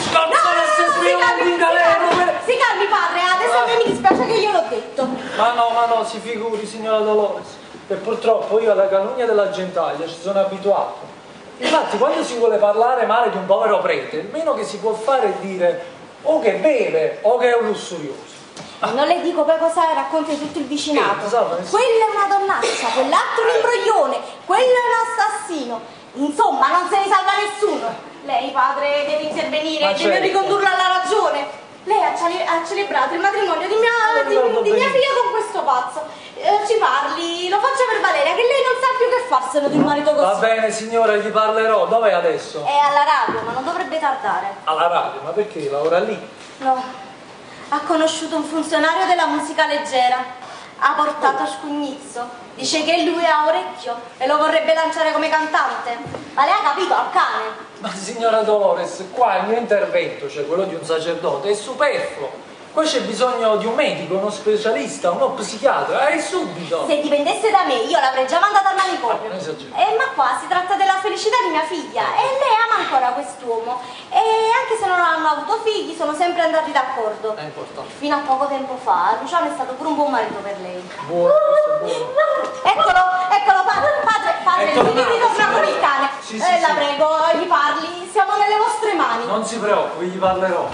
si calmi padre, adesso a me mi dispiace che io l'ho detto. Ma no, si figuri signora Dolores. E purtroppo io alla calunnia della gentaglia ci sono abituato. Infatti quando si vuole parlare male di un povero prete, il meno che si può fare è dire o che beve o che è un lussurioso. Non le dico poi cosa racconta di tutto il vicinato. Esatto. Quella è una donnaccia, quell'altro un imbroglione, quello è un assassino. Insomma, non se ne salva nessuno. Lei, padre, deve intervenire, deve ricondurla alla ragione. Lei ha celebrato il matrimonio di mia figlia con questo pazzo. Ci parli, lo faccia per Valeria, che lei non sa più che farsene di un marito così. Va bene signora, gli parlerò. Dov'è adesso? È alla radio, ma non dovrebbe tardare. Alla radio? Ma perché? Lavora lì? No, ha conosciuto un funzionario della musica leggera. Ha portato Scugnizzo. Dice che lui ha orecchio e lo vorrebbe lanciare come cantante. Ma lei ha capito, al cane? Ma signora Dolores, qua il mio intervento, cioè quello di un sacerdote, è superfluo. Qua c'è bisogno di un medico, uno specialista, uno psichiatra, subito. Se dipendesse da me, io l'avrei già mandata al manicomio. Ma qua si tratta della felicità di mia figlia e lei ama ancora quest'uomo. E anche se non hanno avuto figli, sono sempre andati d'accordo. È importante. Fino a poco tempo fa, Luciano è stato pure un buon marito per lei. Buono. Eccolo, padre, ritorna con il cane. Sì, la prego, gli parli, siamo nelle vostre mani. Non si preoccupi, gli parlerò.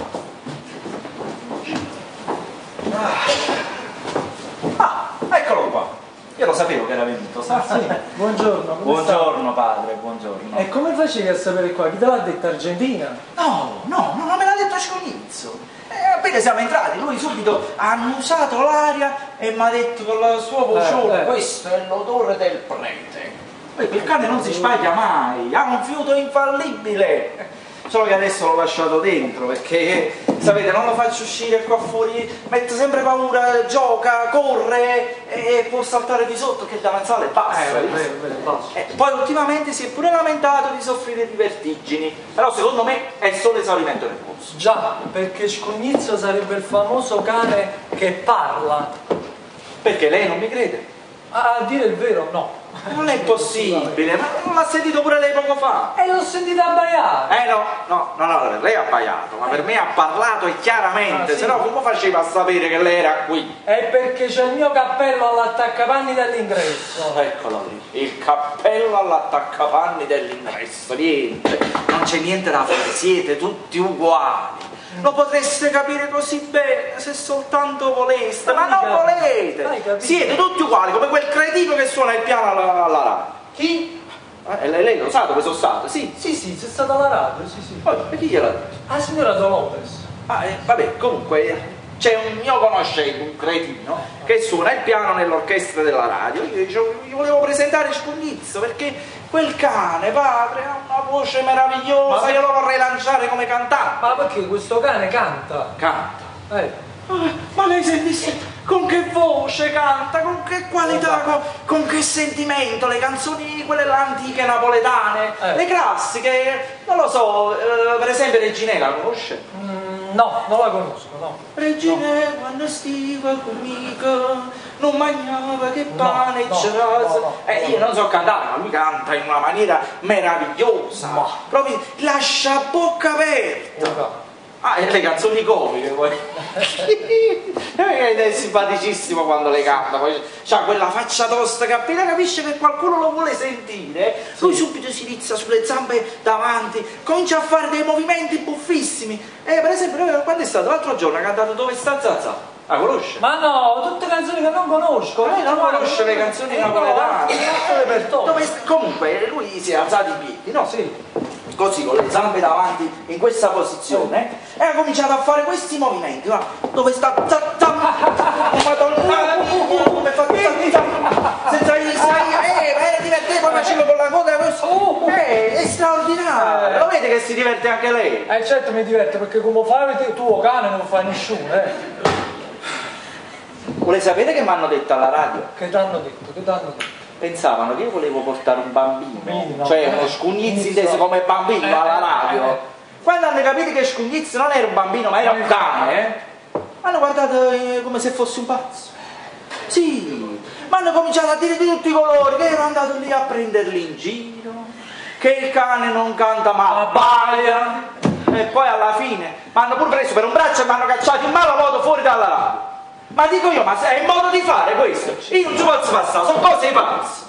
Eccolo qua. Io lo sapevo che era venuto, sa? Sì. Buongiorno. Buongiorno padre, buongiorno. E come facevi a sapere qua? Chi te l'ha detto, Argentina? No, non me l'ha detto Scognizzo. Appena siamo entrati, lui subito ha annusato l'aria e mi ha detto con la sua vocione: questo è l'odore del prete. Il cane non si sbaglia mai, ha un fiuto infallibile. Solo che adesso l'ho lasciato dentro perché, sapete, non lo faccio uscire qua fuori, mette sempre paura, gioca, corre e può saltare di sotto che il davanzale passa. Poi ultimamente si è pure lamentato di soffrire di vertigini, però secondo me è solo esaurimento nervoso. Già, perché Scugnizzo sarebbe il famoso cane che parla. Perché lei non mi crede? A dire il vero, no. Non è possibile, ma non l'ha sentito pure lei poco fa? E l'ho sentita abbaiare. No, lei ha abbaiato, ma per me ha parlato e chiaramente, se no come faceva a sapere che lei era qui? È perché c'è il mio cappello all'attaccapanni dell'ingresso. Eccolo lì, il cappello all'attaccapanni dell'ingresso, niente, non c'è niente da fare, siete tutti uguali. Lo potreste capire così bene se soltanto voleste, ma non volete. Siete tutti uguali, come quel cretino che suona il piano alla radio. Chi? Lei lo sa dove sono stato? Sì. Sì, c'è stata la radio, sì. E chi gliel'ha detto? Ah, signora Dolores. Vabbè, comunque c'è un mio conoscente, un cretino, che suona il piano nell'orchestra della radio. Io volevo presentare Scugnizzo perché quel cane, padre, ha una voce meravigliosa, io lo vorrei lanciare come cantante. Ma perché questo cane canta? Canta. Ma lei si è visto con che voce canta, con che qualità, con che sentimento, le canzoni quelle antiche napoletane, le classiche, non lo so, per esempio Reginella, la conosce? No, non la conosco, no. Regina, quando stiva conmigo, non mangiava che pane e cerosa. Io non so cantare, ma lui canta in una maniera meravigliosa. Proprio lascia a bocca aperta. Ah, e le canzoni comiche poi. Ed è simpaticissimo quando le canta, poi c'ha quella faccia tosta che appena capisce che qualcuno lo vuole sentire, lui subito si rizza sulle zampe davanti, comincia a fare dei movimenti buffissimi. Per esempio, quando è stato l'altro giorno ha cantato Dove sta Zazà? La conosce? Ma no, tutte canzoni che non conosco. Lei non conosce le canzoni napoletane? No, Comunque lui si è alzato in piedi, no? sì. Così con le zampe davanti in questa posizione e ha cominciato a fare questi movimenti. Ma dove sta come fa senza era divertente, facendo con la coda così. È straordinario. Lo vede che si diverte anche lei? Certo mi diverte, perché come fai tuo cane non fa nessuno, Vuole sapere che mi hanno detto alla radio? Che t'hanno detto? Pensavano che io volevo portare un bambino, No, cioè uno Scugnizzi inteso come bambino alla radio. Quando hanno capito che Scugnizzi non era un bambino ma era un cane, hanno guardato come se fosse un pazzo. Sì, ma hanno cominciato a dire di tutti i colori che ero andato lì a prenderli in giro, che il cane non canta ma abbaia, e poi alla fine mi hanno pure preso per un braccio e mi hanno cacciato in malo modo fuori dalla radio. Ma dico io, ma è il modo di fare questo? Io non ci posso passare, sono cose di pazzi.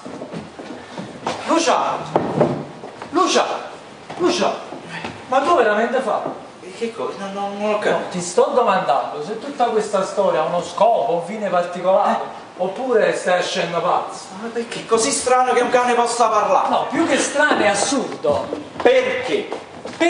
Luciano, ma tu veramente fai? Che cosa? Non ho capito. No, ti sto domandando se tutta questa storia ha uno scopo, un fine particolare, oppure stai scendendo pazzo. Ma perché è così strano che un cane possa parlare? No, più che strano è assurdo. Perché?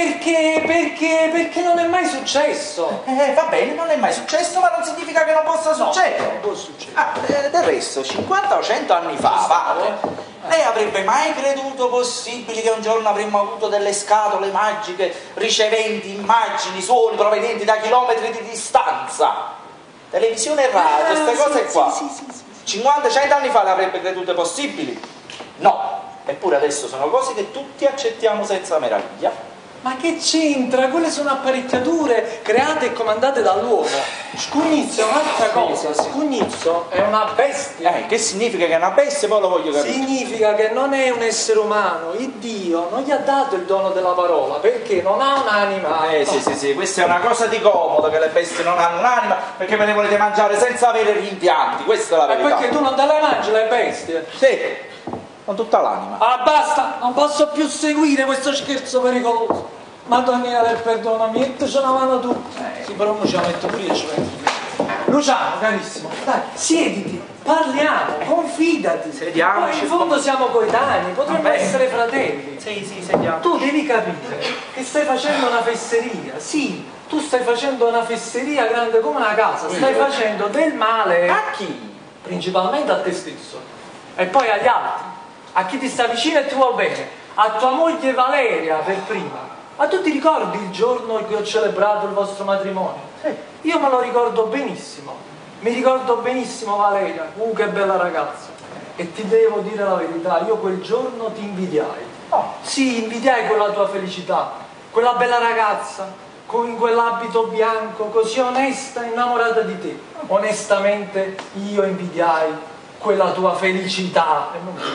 Perché non è mai successo. Va bene, non è mai successo, ma non significa che non possa succedere. Non può succedere. Del resto, 50 o 100 anni fa, padre, lei avrebbe mai creduto possibile che un giorno avremmo avuto delle scatole magiche riceventi immagini, suoni provenienti da chilometri di distanza? Televisione e radio, queste cose qua. Sì. 50-100 anni fa le avrebbe credute possibili? No. Eppure adesso sono cose che tutti accettiamo senza meraviglia. Ma che c'entra? Quelle sono apparecchiature create e comandate dall'uomo. Scugnizzo è un'altra cosa. Scugnizzo è una bestia. Che significa che è una bestia? Poi lo voglio capire. Significa che non è un essere umano. Il Dio non gli ha dato il dono della parola perché non ha un'anima. Sì, questa è una cosa di comodo che le bestie non hanno un'anima perché ve le volete mangiare senza avere gli impianti. Questa è la verità. Ma perché tu non te le mangi le bestie? Sì. Con tutta l'anima. Ah, basta, non posso più seguire questo scherzo pericoloso. Madonna del perdono, metteci una mano tu. Sì, però non ce la metto pure io, ci metto. Luciano, carissimo, dai, siediti, parliamo, confidati. Sediamoci. In fondo siamo coetanei, potremmo essere fratelli. Sì, sediamo. Tu devi capire che stai facendo una fesseria, sì, tu stai facendo una fesseria grande come una casa, stai facendo del male. A chi? Principalmente a te stesso e poi agli altri. A chi ti sta vicino e ti vuol bene, a tua moglie Valeria per prima. Ma tu ti ricordi il giorno in cui ho celebrato il vostro matrimonio? Io me lo ricordo benissimo, mi ricordo benissimo Valeria, che bella ragazza. E ti devo dire la verità, io quel giorno ti invidiai. Sì, invidiai quella tua felicità, quella bella ragazza, con quell'abito bianco, così onesta, innamorata di te. Onestamente io invidiai quella tua felicità.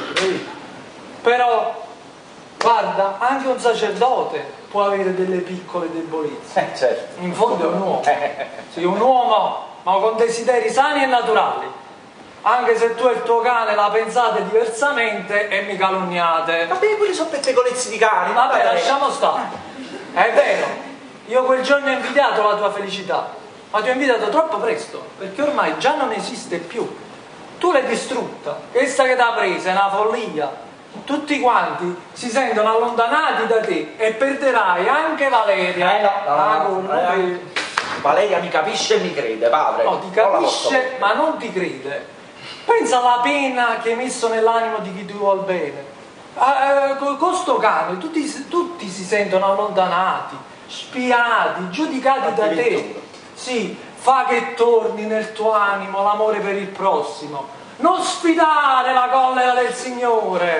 Però, guarda, anche un sacerdote può avere delle piccole debolezze. Certo. In fondo è un uomo. Sei un uomo, ma con desideri sani e naturali. Anche se tu e il tuo cane la pensate diversamente e mi calunniate. Vabbè, quelli sono pettegolezzi di cani. Vabbè, lasciamo stare. È vero, io quel giorno ho invidiato la tua felicità, ma ti ho invidiato troppo presto, perché ormai già non esiste più. Tu l'hai distrutta, questa che ti ha presa è una follia. Tutti quanti si sentono allontanati da te e perderai anche Valeria. No. Valeria mi capisce e mi crede, padre. No, ti capisce ma non ti crede. Pensa alla pena che hai messo nell'animo di chi ti vuol bene. Con sto cane tutti si sentono allontanati, spiati, giudicati da te. Sì, fa che torni nel tuo animo l'amore per il prossimo. Non sfidare la collera del Signore.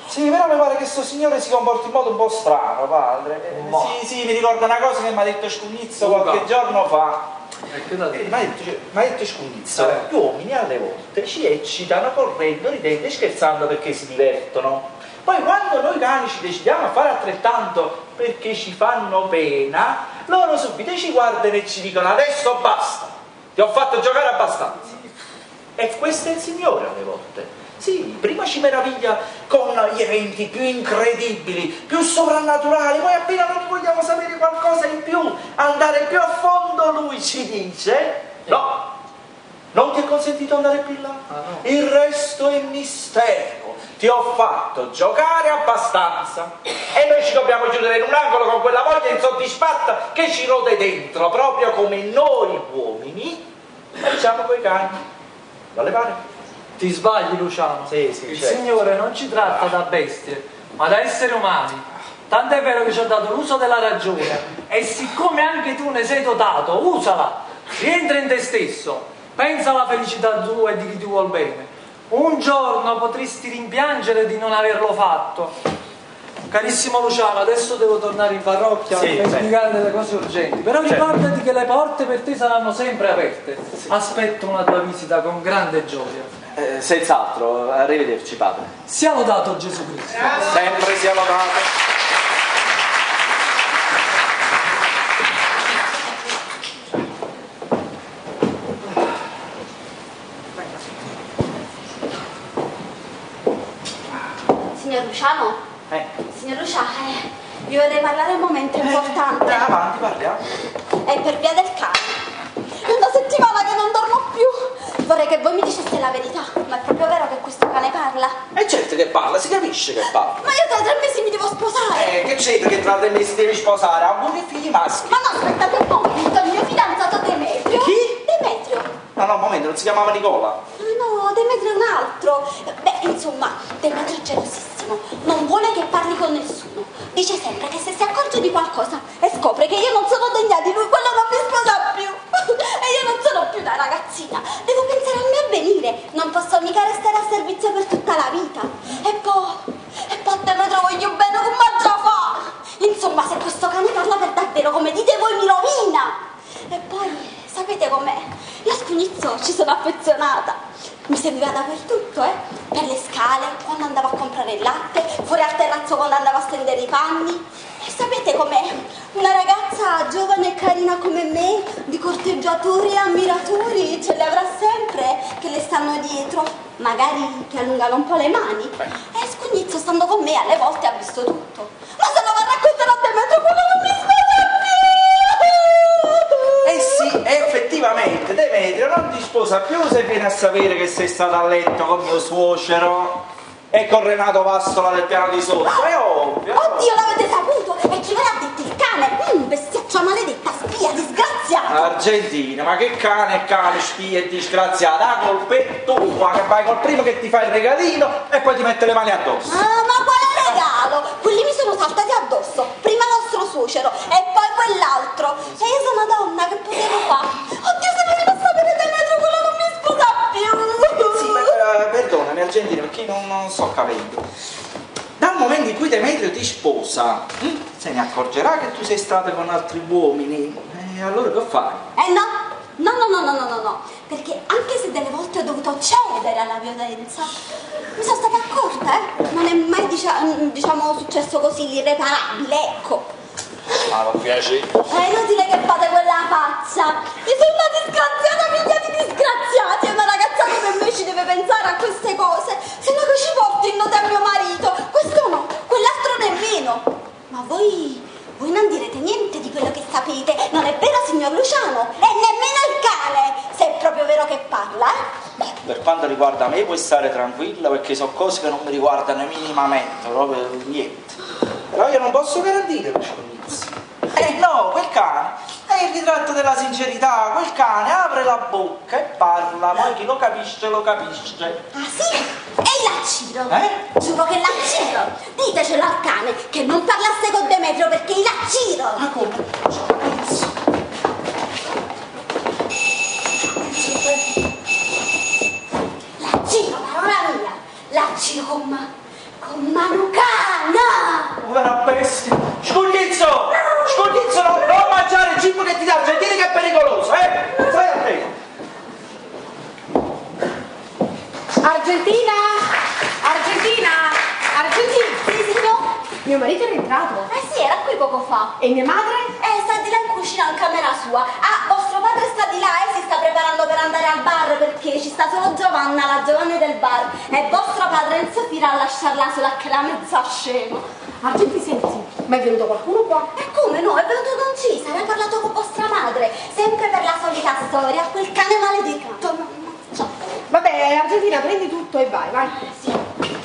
Sì, però mi pare che sto signore si comporti in modo un po' strano, padre. Sì, mi ricorda una cosa che mi ha detto Scugnizzo qualche giorno fa. Mi ha detto Scugnizzo, gli uomini alle volte ci eccitano correndo, ridendo e scherzando perché si divertono. Poi quando noi cani ci decidiamo a fare altrettanto perché ci fanno pena, loro subito ci guardano e ci dicono adesso basta, ti ho fatto giocare abbastanza. E questo è il Signore alle volte. Sì, prima ci meraviglia con gli eventi più incredibili, più sovrannaturali, poi appena noi vogliamo sapere qualcosa in più, andare più a fondo, lui ci dice no, non ti è consentito andare più là, il resto è mistero, ti ho fatto giocare abbastanza e noi ci dobbiamo chiudere in un angolo con quella voglia insoddisfatta che ci rode dentro, proprio come noi uomini facciamo coi cani. Non le pare? Ti sbagli, Luciano. Sì, il certo. Signore non ci tratta da bestie, ma da esseri umani. Tanto è vero che ci ha dato l'uso della ragione e siccome anche tu ne sei dotato, usala, rientra in te stesso, pensa alla felicità tua e di chi ti vuol bene. Un giorno potresti rimpiangere di non averlo fatto. Carissimo Luciano, adesso devo tornare in parrocchia per spiegare delle cose urgenti, però ricordati che le porte per te saranno sempre aperte. Aspetto una tua visita con grande gioia. Senz'altro, arrivederci padre. Sia lodato Gesù Cristo. Sempre sia lodato. Signor Luciano? Signor Luciano, vi vorrei parlare un momento importante. Avanti, parliamo. È per via del cane. È una settimana che non dormo più. Vorrei che voi mi diceste la verità, ma è proprio vero che questo cane parla? È certo che parla, si capisce che parla. Ma io tra 3 mesi mi devo sposare. Che c'entra che tra 3 mesi devi sposare? Ha pure figli maschi. Ma no, aspettate un momento, il mio fidanzato Demetrio. Chi? Demetrio. No, un momento, non si chiamava Nicola. No, Demetrio è un altro. Beh, insomma, Demetrio è gelosissimo. Non vuole che parli con nessuno. Dice sempre che se si accorge di qualcosa e scopre che io non sono degna di lui, quello non mi sposa più. E io non sono più una ragazzina. Devo pensare al mio avvenire. Non posso mica restare a servizio per tutta la vita. E poi Demetrio voglio bene come già fa. Insomma, se questo cane parla per davvero, come dite voi, mi rovina. E poi, sapete com'è? Io a Scugnizzo ci sono affezionata. Mi seguiva dappertutto, per le scale, quando andavo a comprare il latte, fuori al terrazzo quando andavo a stendere i panni. E sapete com'è? Una ragazza giovane e carina come me, di corteggiatori e ammiratori, ce le avrà sempre che le stanno dietro, magari che allungano un po' le mani. E Scugnizzo, stando con me, alle volte ha visto tutto. Ma se lo va a raccontare a Demetrio, quello non mi sposa più! Eh sì, effettivamente, Demetrio non ti sposa più se viene a sapere che sei stata a letto con mio suocero e con Renato Vastola del piano di sotto, è ovvio. Oddio, l'avete saputo? E chi ve l'ha detto? Il cane? Bestiaccia maledetta, spia, disgraziata! Argentina, ma che cane, spia e disgraziata, la colpa è tua che vai col primo che ti fa il regalino e poi ti mette le mani addosso. Ma quale regalo? Quelli mi sono saltati addosso, prima vostro suocero e poi quell'altro. E io sono una donna, che potevo fare? Oddio, se mi viene a sapere Demetrio, quello non mi sposa più! Sì, ma perdonami Argentina, perché non sto capendo. Dal momento in cui Demetrio ti sposa, se ne accorgerà che tu sei stata con altri uomini, e allora che fai? No, perché anche se delle volte ho dovuto cedere alla violenza, mi sono stata accorta, non è mai diciamo successo così l'irreparabile, ecco. Ma non piace. È inutile che fate quella faccia. Io sono una disgraziata, figlia di disgraziati. E una ragazza come me ci deve pensare a queste cose. Se no che ci porti in nota a mio marito. Questo no, quell'altro nemmeno. Ma voi non direte niente di quello che sapete. Non è vero, signor Luciano? E nemmeno il cane, se è proprio vero che parla, Per quanto riguarda me puoi stare tranquilla, perché so cose che non mi riguardano minimamente, proprio niente. Però io non posso garantire per Scugnizzo. No, quel cane è il ritratto della sincerità. Quel cane apre la bocca e parla, poi chi lo capisce lo capisce. Ah sì? E il lacciro? Giuro che l'acciro. Ditecelo al cane che non parlasse con Demetrio perché il lacciro. Ma come? Lacciro, parola mia. Lacciro con Manucana! Povera bestia! Scoglizzo! Scoglizzo, non mangiare il cibo che ti dà, Argentina, che è pericoloso, Stai attento! Argentina! Argentina! Argentina! Sì, signor? Mio marito è rientrato. Eh sì, era qui poco fa. E mia madre? Sta di là in cucina, in camera sua. Ah, vostro padre sta di là e si sta preparando per andare al bar perché ci sta solo Giovanna, la giovane del bar. E vostro padre non si fila a lasciarla sola che la mezza scemo. Argenti, senti, ma è venuto qualcuno qua? E come no? È venuto Don Cesare, ha parlato con vostra madre. Sempre per la solita storia, quel cane maledetto. Ciao. Vabbè, Argentina, prendi tutto e vai, vai. Sì.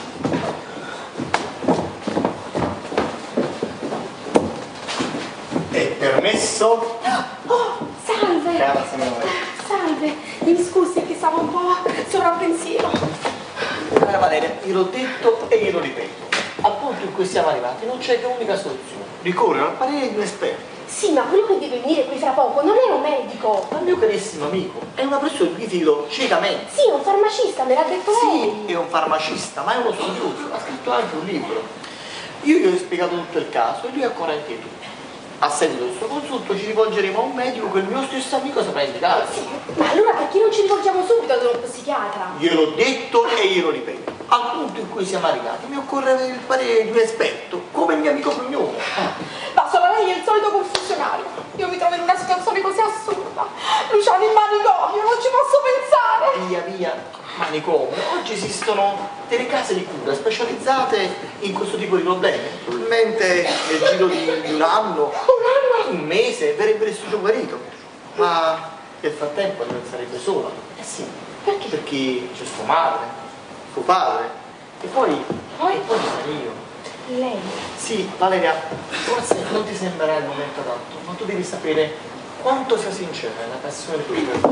È permesso? Oh, salve! Cara signora. Salve, mi scusi che stavo un po' sovrappensiero. Cara Valeria, gliel'ho detto e glielo ripeto. Al punto in cui siamo arrivati non c'è che un'unica soluzione. Ricorrere al parere di un esperto. Sì, ma quello che deve venire qui fra poco non è un medico. Ma mio carissimo amico, è una persona di cui fido ciecamente. Sì, un farmacista, me l'ha detto lei. Sì, è un farmacista, ma è uno studioso, ha scritto anche un libro. Io gli ho spiegato tutto il caso e lui è al corrente di tutto. A seguito del suo consulto ci rivolgeremo a un medico che il mio stesso amico saprà indicare. Sì, ma allora perché non ci rivolgiamo subito ad uno psichiatra? Gliel'ho detto e glielo ripeto. Al punto in cui siamo arrivati mi occorre avere il parere di un esperto, come il mio amico Prugnone. Ma solo lei è il solito confusionario. Io mi trovo in una situazione così assurda. Luciano in manicomio, non ci posso pensare. Via via, manicomio. Oggi esistono delle case di cura specializzate in questo tipo di problemi. Probabilmente nel giro di un anno, un mese, verrebbe il suo guarito. Ma nel frattempo non sarebbe sola. Eh sì. Perché? Perché c'è sua madre, suo padre, e poi sono io. Lei? Sì, Valeria, forse non ti sembrerà il momento adatto, ma tu devi sapere quanto sia sincera la passione che ho per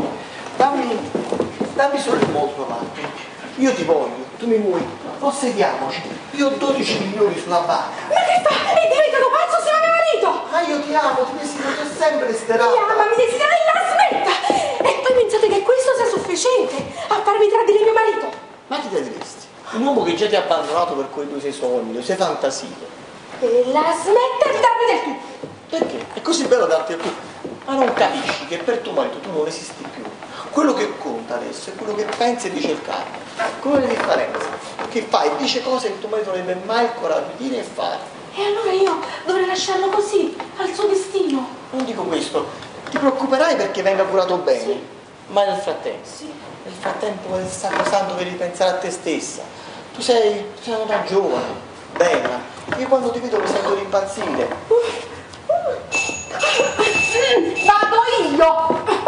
te. Dammi solo il modo avanti. Io ti voglio, tu mi vuoi, possediamoci. Io ho 12 milioni sulla banca. Ma che fa? È diventato pazzo se non mio marito! Ma io ti amo, ti desidero sempre desiderato. Mi ama, mi desidera e la smetta! E poi pensate che questo sia sufficiente a farmi tradire mio marito? Ma ti diresti? Un uomo che già ti ha abbandonato per quei tuoi sogni, le sue fantasie. E la smetta di darmi del tu! Perché? È così bello darti il tu. Ma non capisci che per tuo marito tu non esisti più. Quello che conta adesso è quello che pensa e dice il capo. Come le differenze? Che fa e dice cose che tuo marito non avrebbe mai il coraggio di dire e fare. E allora io dovrei lasciarlo così, al suo destino. Non dico questo, ti preoccuperai perché venga curato bene. Sì. Ma nel frattempo, nel frattempo il Sacrosanto devi pensare a te stessa. Tu sei una giovane, bella. Io quando ti vedo mi sento di impazzire. Vado io!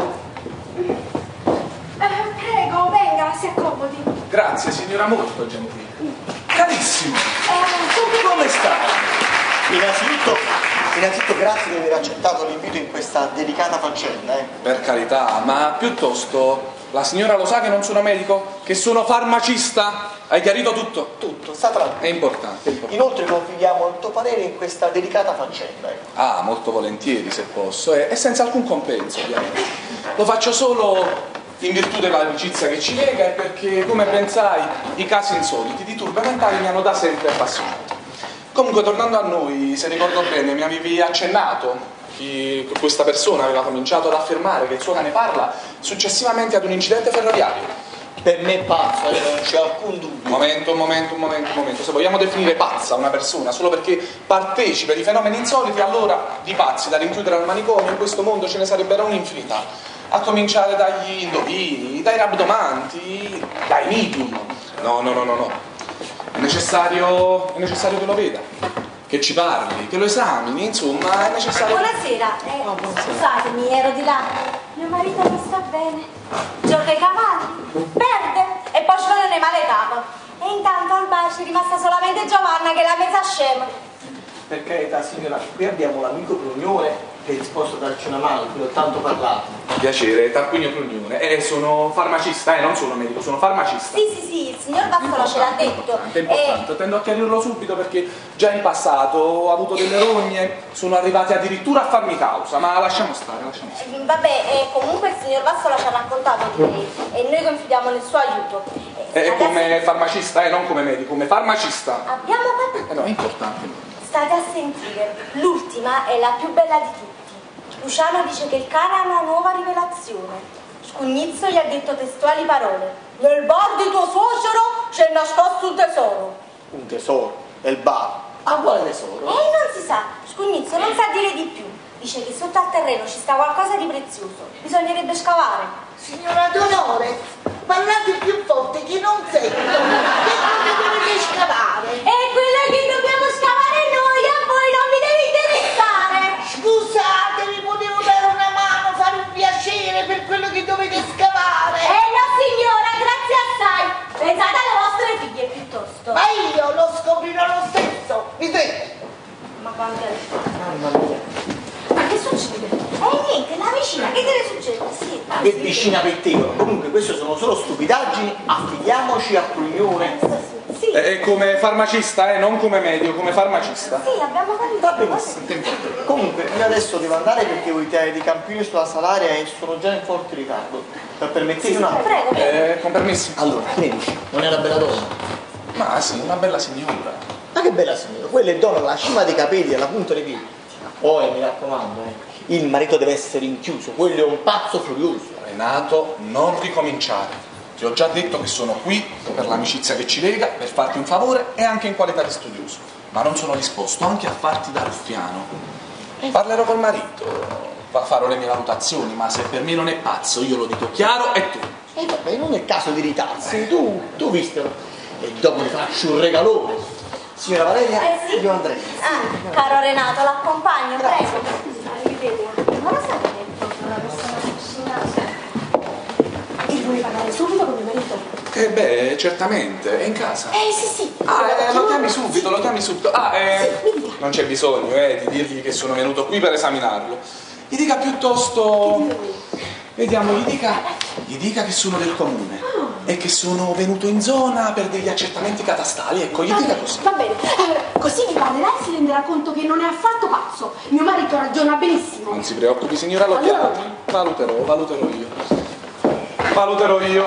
Prego, venga, si accomodi. Grazie, signora, molto gentile. Carissimo, Come come sta? Innanzitutto grazie di aver accettato l'invito in questa delicata faccenda. Per carità, ma piuttosto, la signora lo sa che non sono medico? Che sono farmacista? Hai chiarito tutto? Tutto, sta tranquillo. È importante, è importante. Inoltre confidiamo il tuo parere in questa delicata faccenda. Ah, molto volentieri se posso, e senza alcun compenso, ovviamente. Lo faccio solo in virtù dell'amicizia che ci lega e perché, come ben sai, i casi insoliti di turbe mentali mi hanno da sempre appassionato. Comunque, tornando a noi, se ricordo bene, mi avevi accennato che questa persona aveva cominciato ad affermare che il suo cane parla successivamente ad un incidente ferroviario. Per me è pazzo, non c'è alcun dubbio. Un momento. Se vogliamo definire pazza una persona solo perché partecipa di fenomeni insoliti, allora di pazzi da rinchiudere al manicomio in questo mondo ce ne sarebbero un'infinità. A cominciare dagli indovini, dai rabdomanti, dai medium. No. È necessario che lo veda, che ci parli, che lo esamini, insomma, è necessario. Buonasera. Scusatemi, ero di là. Mio marito non sta bene. Gioca ai cavalli, perde e poi non ne male capo. E intanto al bar c'è rimasta solamente Giovanna che è la mezza scema. Per carità signora, qui abbiamo l'amico Prugnone che è disposto a darci una mano, qui ho tanto parlato. Piacere, Tarquinio Prugnone. Sono farmacista, non sono medico, sono farmacista. Sì, il signor Vascola ce l'ha detto. È importante, tendo a chiarirlo subito perché già in passato ho avuto delle rogne, sono arrivati addirittura a farmi causa, ma lasciamo stare. Vabbè, comunque il signor Vascola ci ha raccontato di lei e noi confidiamo nel suo aiuto. come farmacista, non come medico, come farmacista. Abbiamo capito. No, è importante. State a sentire, l'ultima è la più bella di tutti. Luciano dice che il cane ha una nuova rivelazione. Scugnizzo gli ha detto testuali parole. Nel bar di tuo suocero c'è nascosto un tesoro. Un tesoro? Nel bar? Ah, quale tesoro? Non si sa, Scugnizzo non sa dire di più. Dice che sotto al terreno ci sta qualcosa di prezioso. Bisognerebbe scavare. Signora Dolores, parlate più forte che non sento. Che cosa dovete scavare? È quello che dobbiamo scavare noi, a voi non vi deve interessare. Scusate, vi potevo dare una mano, fare un piacere per quello che dovete scavare. No signora, grazie assai. Pensate alle vostre figlie piuttosto. Ma io lo scoprirò lo stesso. Mi sente? Ma quante ne fa? Mamma mia. Ma che succede? Niente, la vicina, che deve succedere? Sì. Che vicina pettegolo. Comunque queste sono solo stupidaggini, affidiamoci a Pluglione. Sì. Come farmacista, non come medico, come farmacista. Sì, abbiamo capito. Va benissimo. Comunque io adesso devo andare perché ho i tè di Campino sulla Salaria e sono già in forte ritardo. Permettete un attimo? Prego. Con permesso. Allora, che ne dici? Non è una bella donna? Ma sì, una bella signora. Ma che bella signora, quella è donna alla cima dei capelli, alla punta dei piedi. Poi mi raccomando, il marito deve essere inchiuso, quello è un pazzo furioso. Renato, non ricominciare. Ti ho già detto che sono qui per l'amicizia che ci lega, per farti un favore e anche in qualità di studioso. Ma non sono disposto anche a farti da ruffiano. Parlerò col marito, farò le mie valutazioni, ma se per me non è pazzo, io lo dico chiaro e tu. E vabbè, non è caso di irritarsi, tu vistelo. E dopo ti faccio un regalone. Signora Valeria, Sì. io andrei. Caro Renato, l'accompagno, prego. Ma lo sapete proprio la persona vicina? E vuole parlare subito con mio marito? Certamente, è in casa. Sì. Lo chiami subito, non c'è bisogno di dirgli che sono venuto qui per esaminarlo. Gli dica piuttosto... Vediamo, gli dica che sono del comune e che sono venuto in zona per degli accertamenti catastali, ecco, gli dica così. Va bene, così mi parlerà e si renderà conto che non è affatto pazzo. Mio marito ragiona benissimo. Non si preoccupi signora, lo chiamo. Valuterò io.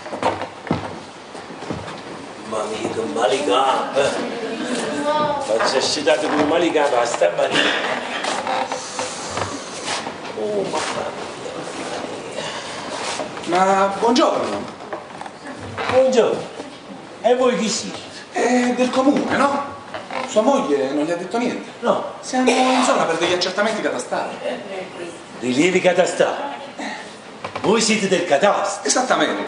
Ma mica un malicato. Faccio scitato con un malicato a stamattina. Oh, mamma. Ma buongiorno. Buongiorno. E voi chi siete? Del comune, no? Sua moglie non gli ha detto niente? No. Siamo in zona per degli accertamenti catastali. Rilievi catastali. Voi siete del catasto? Esattamente.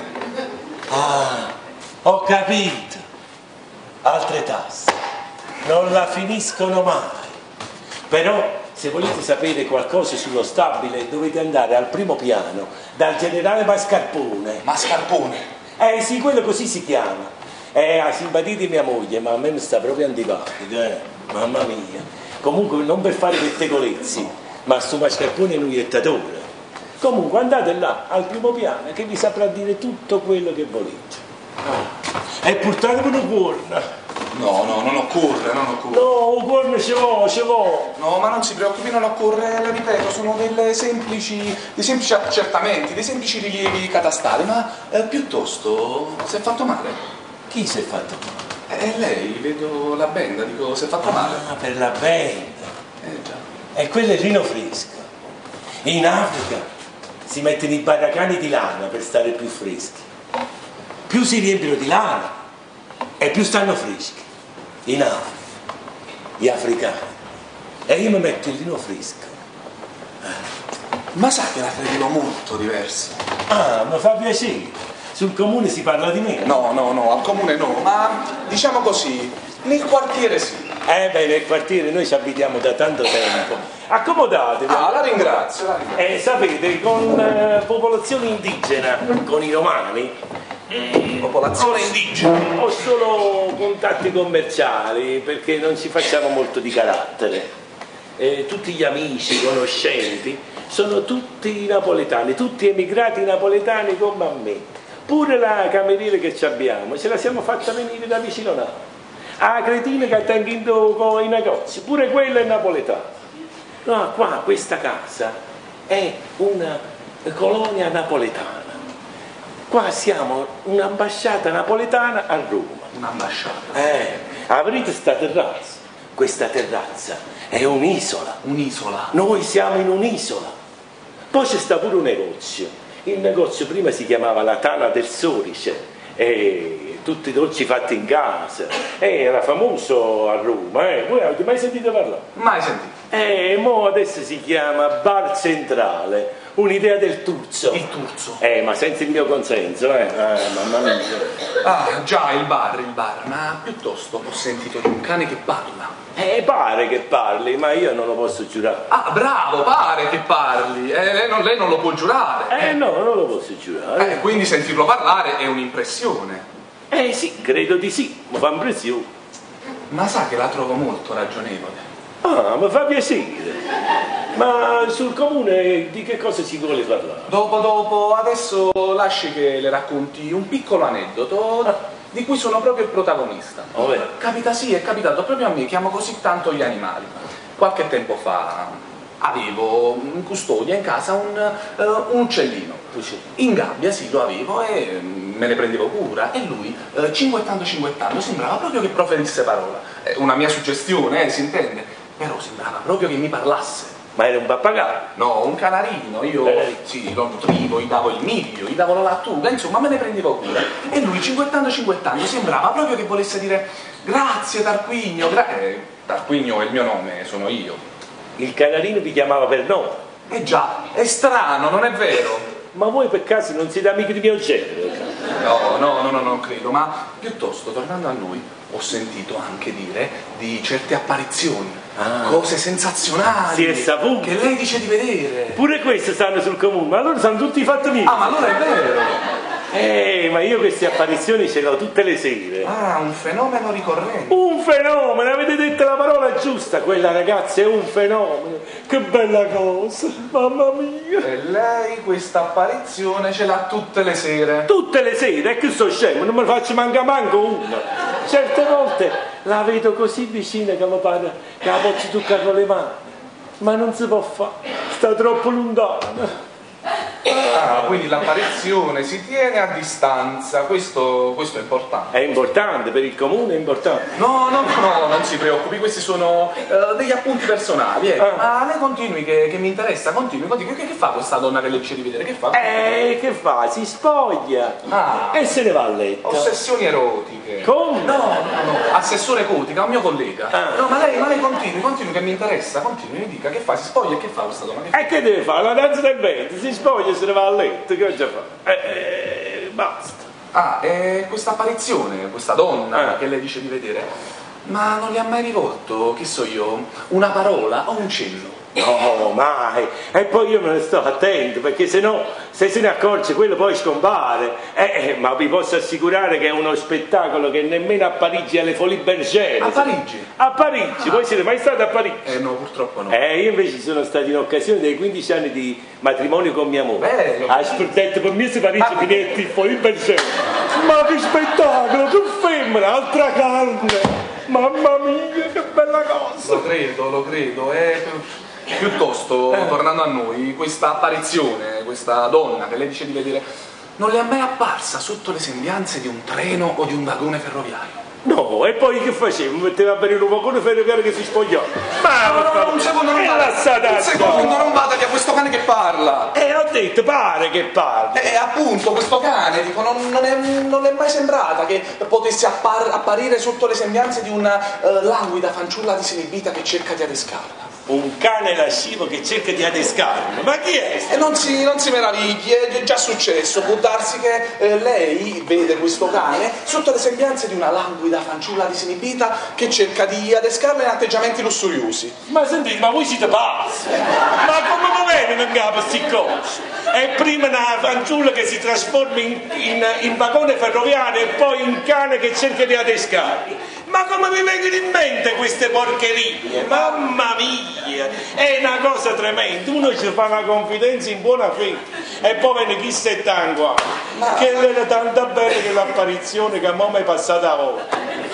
Ah, ho capito. Altre tasse. Non la finiscono mai. Però, se volete sapere qualcosa sullo stabile, dovete andare al primo piano, dal generale Mascarpone. Mascarpone? Sì, quello così si chiama. Ha simpatia di mia moglie, ma a me mi sta proprio antipatica, mamma mia. Comunque, non per fare pettegolezzi, ma sto Mascarpone è un iettatore. Comunque, andate là, al primo piano, che vi saprà dire tutto quello che volete. E portatevi una corna. No, non occorre. No, un corno ce l'ho. No, ma non si preoccupi, non occorre, le ripeto, sono dei semplici accertamenti, dei semplici rilievi catastali, ma piuttosto si è fatto male. Chi si è fatto male? Lei, vedo la benda, dico, si è fatto male. Ah, per la benda. Già. E quello è Rino Fresco. In Africa si mettono i baraccani di lana per stare più freschi. Più si riempiono di lana e più stanno freschi. In Africa, gli africani. E io mi metto il Rino Fresco. Ma sa che la credo molto diversa. Ah, mi fa piacere. Sul comune si parla di me. No, al comune no, ma diciamo così, nel quartiere sì. Nel quartiere noi ci abitiamo da tanto tempo. Accomodatevi. La ringrazio. Sapete, con popolazione indigena, con i romani, Popolazione indigena. ho solo contatti commerciali perché non ci facciamo molto di carattere. Tutti gli amici, conoscenti, sono tutti napoletani, tutti emigrati napoletani come a me. Pure la cameriera che ci abbiamo, ce la siamo fatta venire da vicino Napoli. La cretina che tengo i negozi, pure quella è napoletana. No, qua questa casa è una colonia napoletana. Qua siamo un'ambasciata napoletana a Roma. Un'ambasciata? Avrete sta terrazza. Questa terrazza è un'isola. Un'isola? Noi siamo in un'isola. Poi c'è sta pure un negozio. Il negozio prima si chiamava La Tana del Sorice. E tutti i dolci fatti in casa. Era famoso a Roma. Voi avete mai sentito parlare? Mai sentito. Mo adesso si chiama Bar Centrale. Un'idea del Turzo. Il Turzo? Ma senza il mio consenso, mamma mia. Ah, già, il bar, ma piuttosto ho sentito di un cane che parla. Pare che parli, ma io non lo posso giurare. Ah, bravo, pare che parli. Lei non lo può giurare. No, non lo posso giurare. Quindi sentirlo parlare è un'impressione. Sì, credo di sì, mi fa impressione. Ma sa che la trovo molto ragionevole. Mi fa piacere. Ma sul comune di che cosa si vuole parlare? Dopo, adesso lasci che le racconti un piccolo aneddoto di cui sono proprio il protagonista. È capitato proprio a me che amo così tanto gli animali. Qualche tempo fa avevo in custodia in casa un uccellino. In gabbia, sì, lo avevo e me ne prendevo cura. E lui, cinguettando, sembrava proprio che proferisse parola. Una mia suggestione, si intende. Però sembrava proprio che mi parlasse. Ma era un pappagallo? No, un canarino. Io sì, lo nutrivo, gli davo il miglio, gli davo la lattuga, insomma me ne prendevo cura. E lui, cinguettando, sembrava proprio che volesse dire grazie Tarquinio. Tarquinio è il mio nome, sono io. Il canarino vi chiamava per nome? Già, è strano, non è vero? Ma voi per caso non siete amici di mio genere? No, non credo, ma piuttosto, tornando a noi, ho sentito anche dire di certe apparizioni, cose sensazionali. Si è saputo. Che lei dice di vedere. Pure queste stanno sul comune, ma allora sono tutti fatti miei. Ma allora è vero. Ma io queste apparizioni ce le ho tutte le sere. Un fenomeno ricorrente. Un fenomeno, avete detto la parola giusta, quella ragazza è un fenomeno. Che bella cosa, mamma mia. E lei questa apparizione ce l'ha tutte le sere. Tutte le sere, e che sto scemo, non me ne faccio manco una. Certe volte la vedo così vicina che mi pare che la posso toccare con le mani, ma non si può fare, sta troppo lontana. Quindi l'apparizione si tiene a distanza, questo è importante. È importante, per il comune è importante. No, non si preoccupi, questi sono degli appunti personali. Ma lei continui, che mi interessa, continui. Che fa questa donna che le dice di vedere? Che fa? Che fa? Si spoglia e se ne va a letto. Ossessioni erotiche. Come? No, assessore Cotica, un mio collega. No, ma lei continui, che mi interessa, continui, mi dica che fa, si spoglia e che fa questa donna? E che deve fare? La danza del vento, si spoglia e se ne va a letto, che già fa? Basta. Questa apparizione, questa donna che lei dice di vedere, ma non le ha mai rivolto, che so io, una parola o un cenno? No, mai. E poi io me ne sto attento, perché se no, se se ne accorge quello poi scompare. Ma vi posso assicurare che è uno spettacolo che nemmeno a Parigi alle Folies Bergère. A Parigi? A Parigi, voi siete mai stati a Parigi? No, purtroppo no. Io invece sono stato in occasione dei 15 anni di matrimonio con mia moglie. Bello. Aspettate, per me se Parigi finetti Folies Bergère. Ma che spettacolo, che femmina, altra carne. Mamma mia, che bella cosa. Lo credo. Piuttosto, tornando a noi, questa apparizione, questa donna che lei dice di vedere, non le è mai apparsa sotto le sembianze di un treno o di un vagone ferroviario? No, e poi che facevo? Mi metteva a bere un vagone ferroviario che si spogliò. Ma un secondo non vada via questo cane che parla. Ho detto, pare che parli. Appunto, questo cane, dico, non è mai sembrata che potesse apparire sotto le sembianze di una languida fanciulla disinibita che cerca di adescarla. Un cane lascivo che cerca di adescarlo. Ma chi è? E non si meravigli, è già successo. Può darsi che lei vede questo cane sotto le sembianze di una languida fanciulla disinibita che cerca di adescarla in atteggiamenti lussuriosi. Ma sentite, ma voi siete pazzi? Ma come mi viene in capo sti cose? È prima una fanciulla che si trasforma in vagone ferroviario e poi un cane che cerca di adescarlo. Ma come mi vengono in mente queste porcherie? Mamma mia, è una cosa tremenda. Uno ci fa una confidenza in buona fede e poi viene chissà e tanto che era tanto bella che l'apparizione che a mo' mi è passata a volta.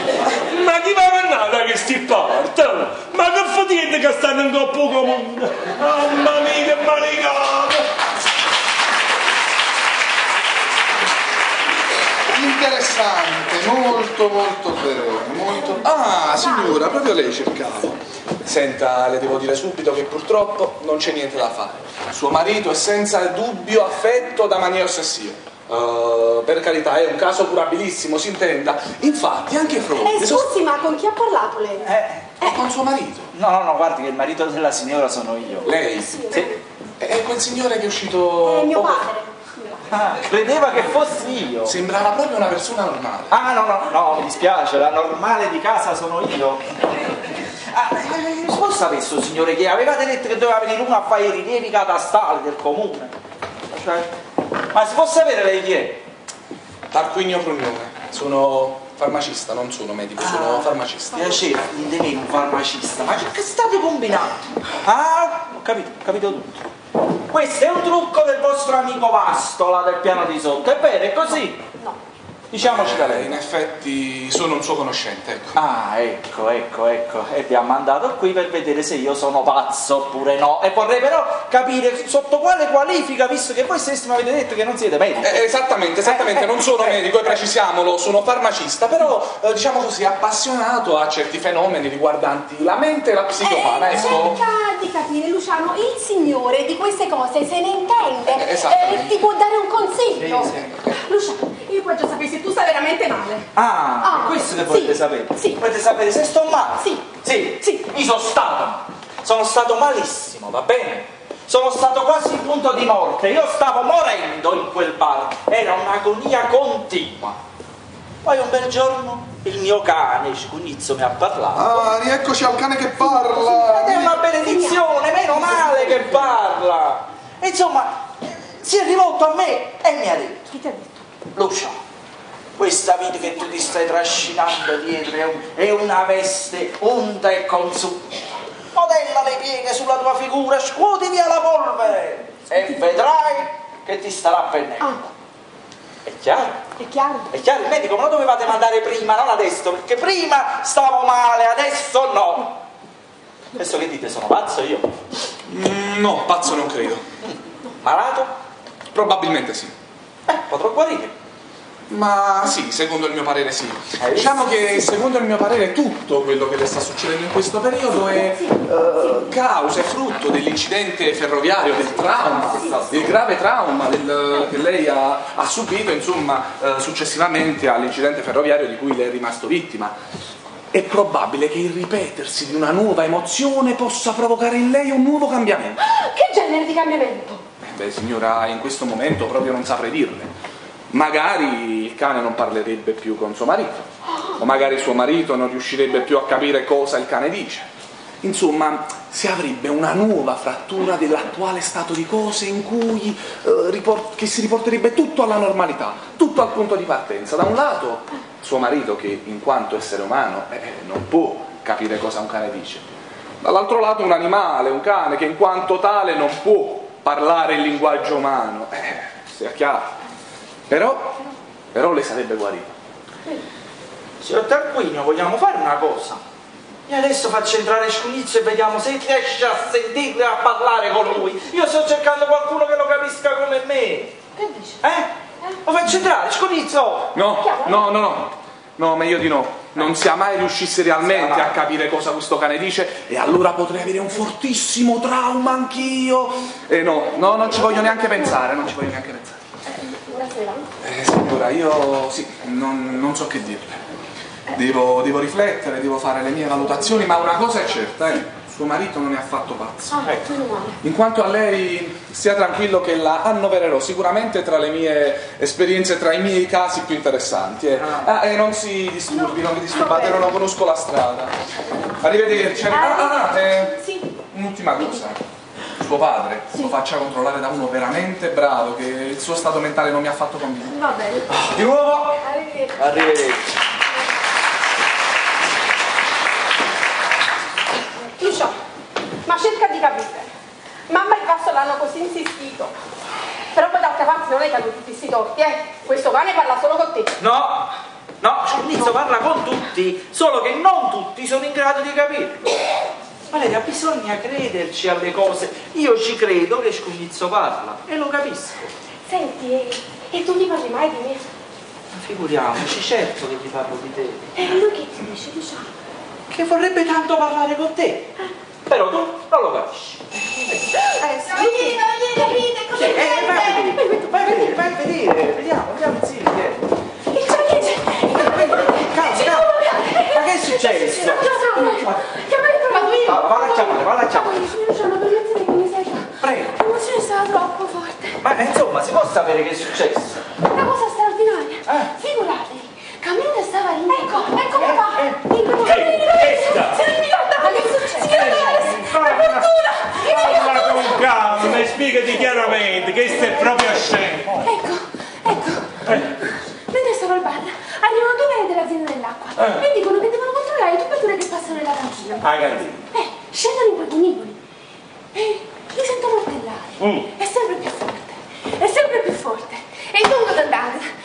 Ma chi va a mannare che sti porta? Ma che fatiente che stanno in coppo comune? Mamma mia, che malicata! interessante, molto breve, molto... Ah, signora, proprio lei cercavo. Senta, le devo dire subito che purtroppo non c'è niente da fare. Suo marito è senza dubbio affetto da mania ossessiva. Per carità, è un caso curabilissimo, si intenda. Infatti, anche Freud... Scusi, ma con chi ha parlato lei? Con suo marito. No, guardi che il marito della signora sono io. Lei? Sì. È quel signore che è uscito... È mio padre. Ah, credeva che fossi io. Sembrava proprio una persona normale. Ah, no, mi dispiace, la normale di casa sono io. Sposta questo signore che avevate detto che doveva venire uno a fare i rilievi catastali del comune. Cioè, ma si può sapere lei chi è? Tarquinio Prugnone. Sono farmacista, non sono medico, sono farmacista. Piacere, intendevo un farmacista. Ma che state combinando? Ah, ho capito tutto. Questo è un trucco del vostro amico Vastola del piano di sotto, è vero? È così? No. Diciamoci da lei. In effetti sono un suo conoscente, ecco. Ah, ecco. E vi ha mandato qui per vedere se io sono pazzo oppure no. E vorrei però capire sotto quale qualifica, visto che voi stessi mi avete detto che non siete medico. Esattamente, non sono medico, precisiamolo, sono farmacista, però, diciamo così, appassionato a certi fenomeni riguardanti la mente e la psicofana, ecco. Cerca di capire, Luciano, il signore di queste cose se ne intende. Esattamente. Ti può dare un consiglio. Sì. Luciano, io voglio sapere se tu stai veramente male. Questo che volete sapere? Sì. Volete sapere se sto male? Sì. Io sono stato malissimo, va bene? Sono stato quasi in punto di morte, io stavo morendo in quel bar, era un'agonia continua. Poi un bel giorno il mio cane Scugnizzo mi ha parlato. Ah, rieccoci al cane che parla. Ed è una benedizione, meno male che parla. E insomma, si è rivolto a me e mi ha detto: Chi ti ha detto? Lucio, questa vita che tu ti stai trascinando dietro è una veste unta e consumata. Modella le pieghe sulla tua figura, scuoti via la polvere e vedrai che ti starà bene. È chiaro? È chiaro? È chiaro, il medico me lo dovevate mandare prima, non adesso, perché prima stavo male, adesso no. Adesso che dite, sono pazzo io? No, pazzo non credo. Malato? Probabilmente sì. Potrò guarire. Ma sì, secondo il mio parere sì. Diciamo che secondo il mio parere tutto quello che le sta succedendo in questo periodo è causa e frutto dell'incidente ferroviario, del trauma, del grave trauma che lei ha subito, insomma, successivamente all'incidente ferroviario di cui lei è rimasto vittima. È probabile che il ripetersi di una nuova emozione possa provocare in lei un nuovo cambiamento. Che genere di cambiamento? Beh, signora, in questo momento proprio non saprei dirle. Magari il cane non parlerebbe più con suo marito, o magari suo marito non riuscirebbe più a capire cosa il cane dice. Insomma, si avrebbe una nuova frattura dell'attuale stato di cose in cui che si riporterebbe tutto alla normalità, tutto al punto di partenza. Da un lato, suo marito che in quanto essere umano non può capire cosa un cane dice. Dall'altro lato un animale, un cane che in quanto tale non può parlare il linguaggio umano. Sia chiaro. Però lei sarebbe guarito. Signor Tarquinio, vogliamo fare una cosa? Io adesso faccio entrare Scugnizzo e vediamo se riesce a sentirlo e a parlare con lui. Io sto cercando qualcuno che lo capisca come me. Che dici? Lo faccio entrare, Scugnizzo! No, meglio di no. Non sia mai riuscisse realmente a capire cosa questo cane dice, e allora potrei avere un fortissimo trauma anch'io. No, non ci voglio neanche pensare, Buonasera. Signora, io sì, non so che dirle. Devo riflettere, devo fare le mie valutazioni, ma una cosa è certa, suo marito non è affatto pazzo. Meno male. In quanto a lei, stia tranquillo che la annovererò sicuramente tra le mie esperienze, tra i miei casi più interessanti. E non si disturbi, non vi disturbate, non conosco la strada. Arrivederci. Sì. Un'ultima cosa. Suo padre lo faccia controllare da uno veramente bravo, che il suo stato mentale non mi ha fatto convincere. Va bene. Di nuovo? Arrivederci. Lucio, ma cerca di capire. Mamma e Vasto l'hanno così insistito. Però poi d'altra parte non è che hanno tutti questi torti, Questo cane parla solo con te. No, Scugnizzo parla con tutti, solo che non tutti sono in grado di capirlo. Valeria, bisogna crederci alle cose. Io ci credo che Scugnizzo parla e lo capisco. Senti, e tu ti parli mai di me? Figuriamoci, certo che gli parlo di te. E lui che ti dice, diciamo? Che vorrebbe tanto parlare con te. Però tu non lo capisci. Non gli capite come Vai a vedere, vediamo insieme. Il cavaliere! Calma. Ma che è successo? Chiamare proprio io! Valla a chiamare. Signor Luciano, permettete che mi segua. Prego. L'emozione è stata troppo forte. Ma insomma, si può sapere che è successo? Una cosa straordinaria. Figuratevi, Camilla stava lì. Ecco papà. Questa! Se non mi guardava, che è successo? Parla con calma e spiegati chiaramente che questo è proprio scemo. Ecco. Mentre stavo al bar, arrivano due vere dell'azienda dell'acqua e dicono che devono controllare le tubature che passano nella cantina. Ah, cantina. Scendono in quei cunicoli e li sento martellare. È sempre più forte. E il lungo d'andare.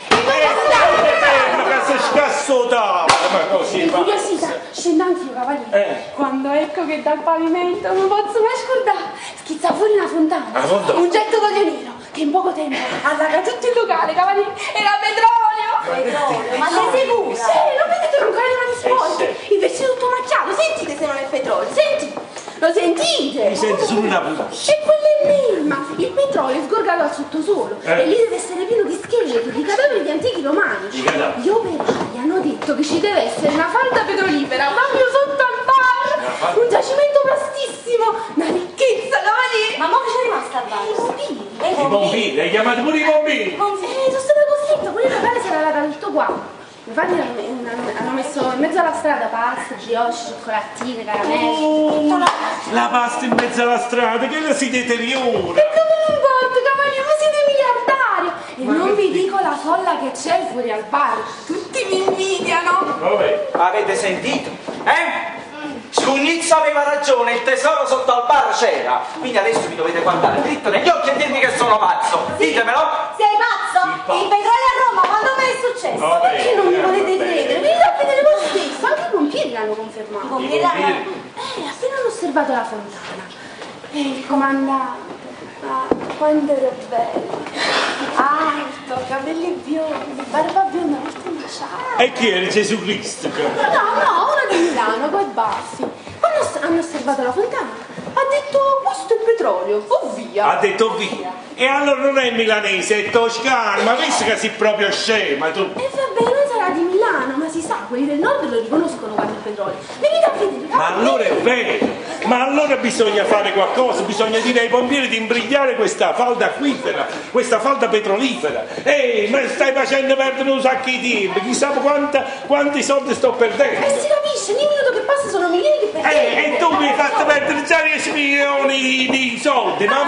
Che si scassotava, ma così va. Incuriosita, scendo anch'io, cavaliere. Quando ecco che dal pavimento non posso mai scordare, schizza fuori una fontana. Un getto d'olio nero che in poco tempo allaga tutto il locale, cavaliere. Era petrolio! Ma sei sicura? Lo vedete ancora le mani sporche? Il vestito tutto macchiato, sentite se non è petrolio, lo sentite? Mi senti solo una puntata. E quello è Melma, il petrolio sgorgato al sottosuolo e lì deve essere pieno di scheletri, di cadaveri di antichi romani. Gli operai hanno detto che ci deve essere una falda petrolifera proprio sotto al bar, un giacimento vastissimo, una ricchezza, cavaliere. Ma mo che c'è rimasta al bar? I bombini, hai chiamato pure i bombini? Sono stata costretta, pure il locale sarà lavato tutto qua. Infatti hanno messo in mezzo alla strada pasta, brioche, cioccolatine, caramelli. La pasta in mezzo alla strada, che la si deteriora. E come non importa, cavaliere, ma siete miliardari! E non vi dico la folla che c'è fuori al bar. Tutti mi invidiano. Vabbè. Avete sentito? Scugnizzo aveva ragione, il tesoro sotto al bar c'era. Quindi adesso mi dovete guardare dritto negli occhi e dirmi che sono pazzo. Ditemelo. Sei pazzo? Il petrolio a Roma, quando mai è successo? Ma perché non mi volete credere? Venite a vedere voi stesso, anche i pompieri l'hanno confermato. Appena hanno osservato la fontana. E il comandante, quando ero bello, alto, capelli biondi, barba bionda, molto maciata. E chi era Gesù Cristo? No, uno di Milano, coi baffi. Quando hanno osservato la fontana, ha detto questo è petrolio, o via. Ha detto via. E allora non è milanese, è toscano, ma visto che sei proprio scema tu. E vabbè, non sarà di Milano, ma si sa, quelli del nord lo riconoscono quando è petrolio. Venite a vedere. Ma allora è vero. Ma allora bisogna fare qualcosa, bisogna dire ai pompieri di imbrigliare questa falda acquifera, questa falda petrolifera. Ehi, ma stai facendo perdere un sacco di tempo, chissà quanti soldi sto perdendo. Si capisce, ogni minuto che passa sono milioni che perdi. E tu mi hai fatto perdere già 10 milioni di soldi, mamma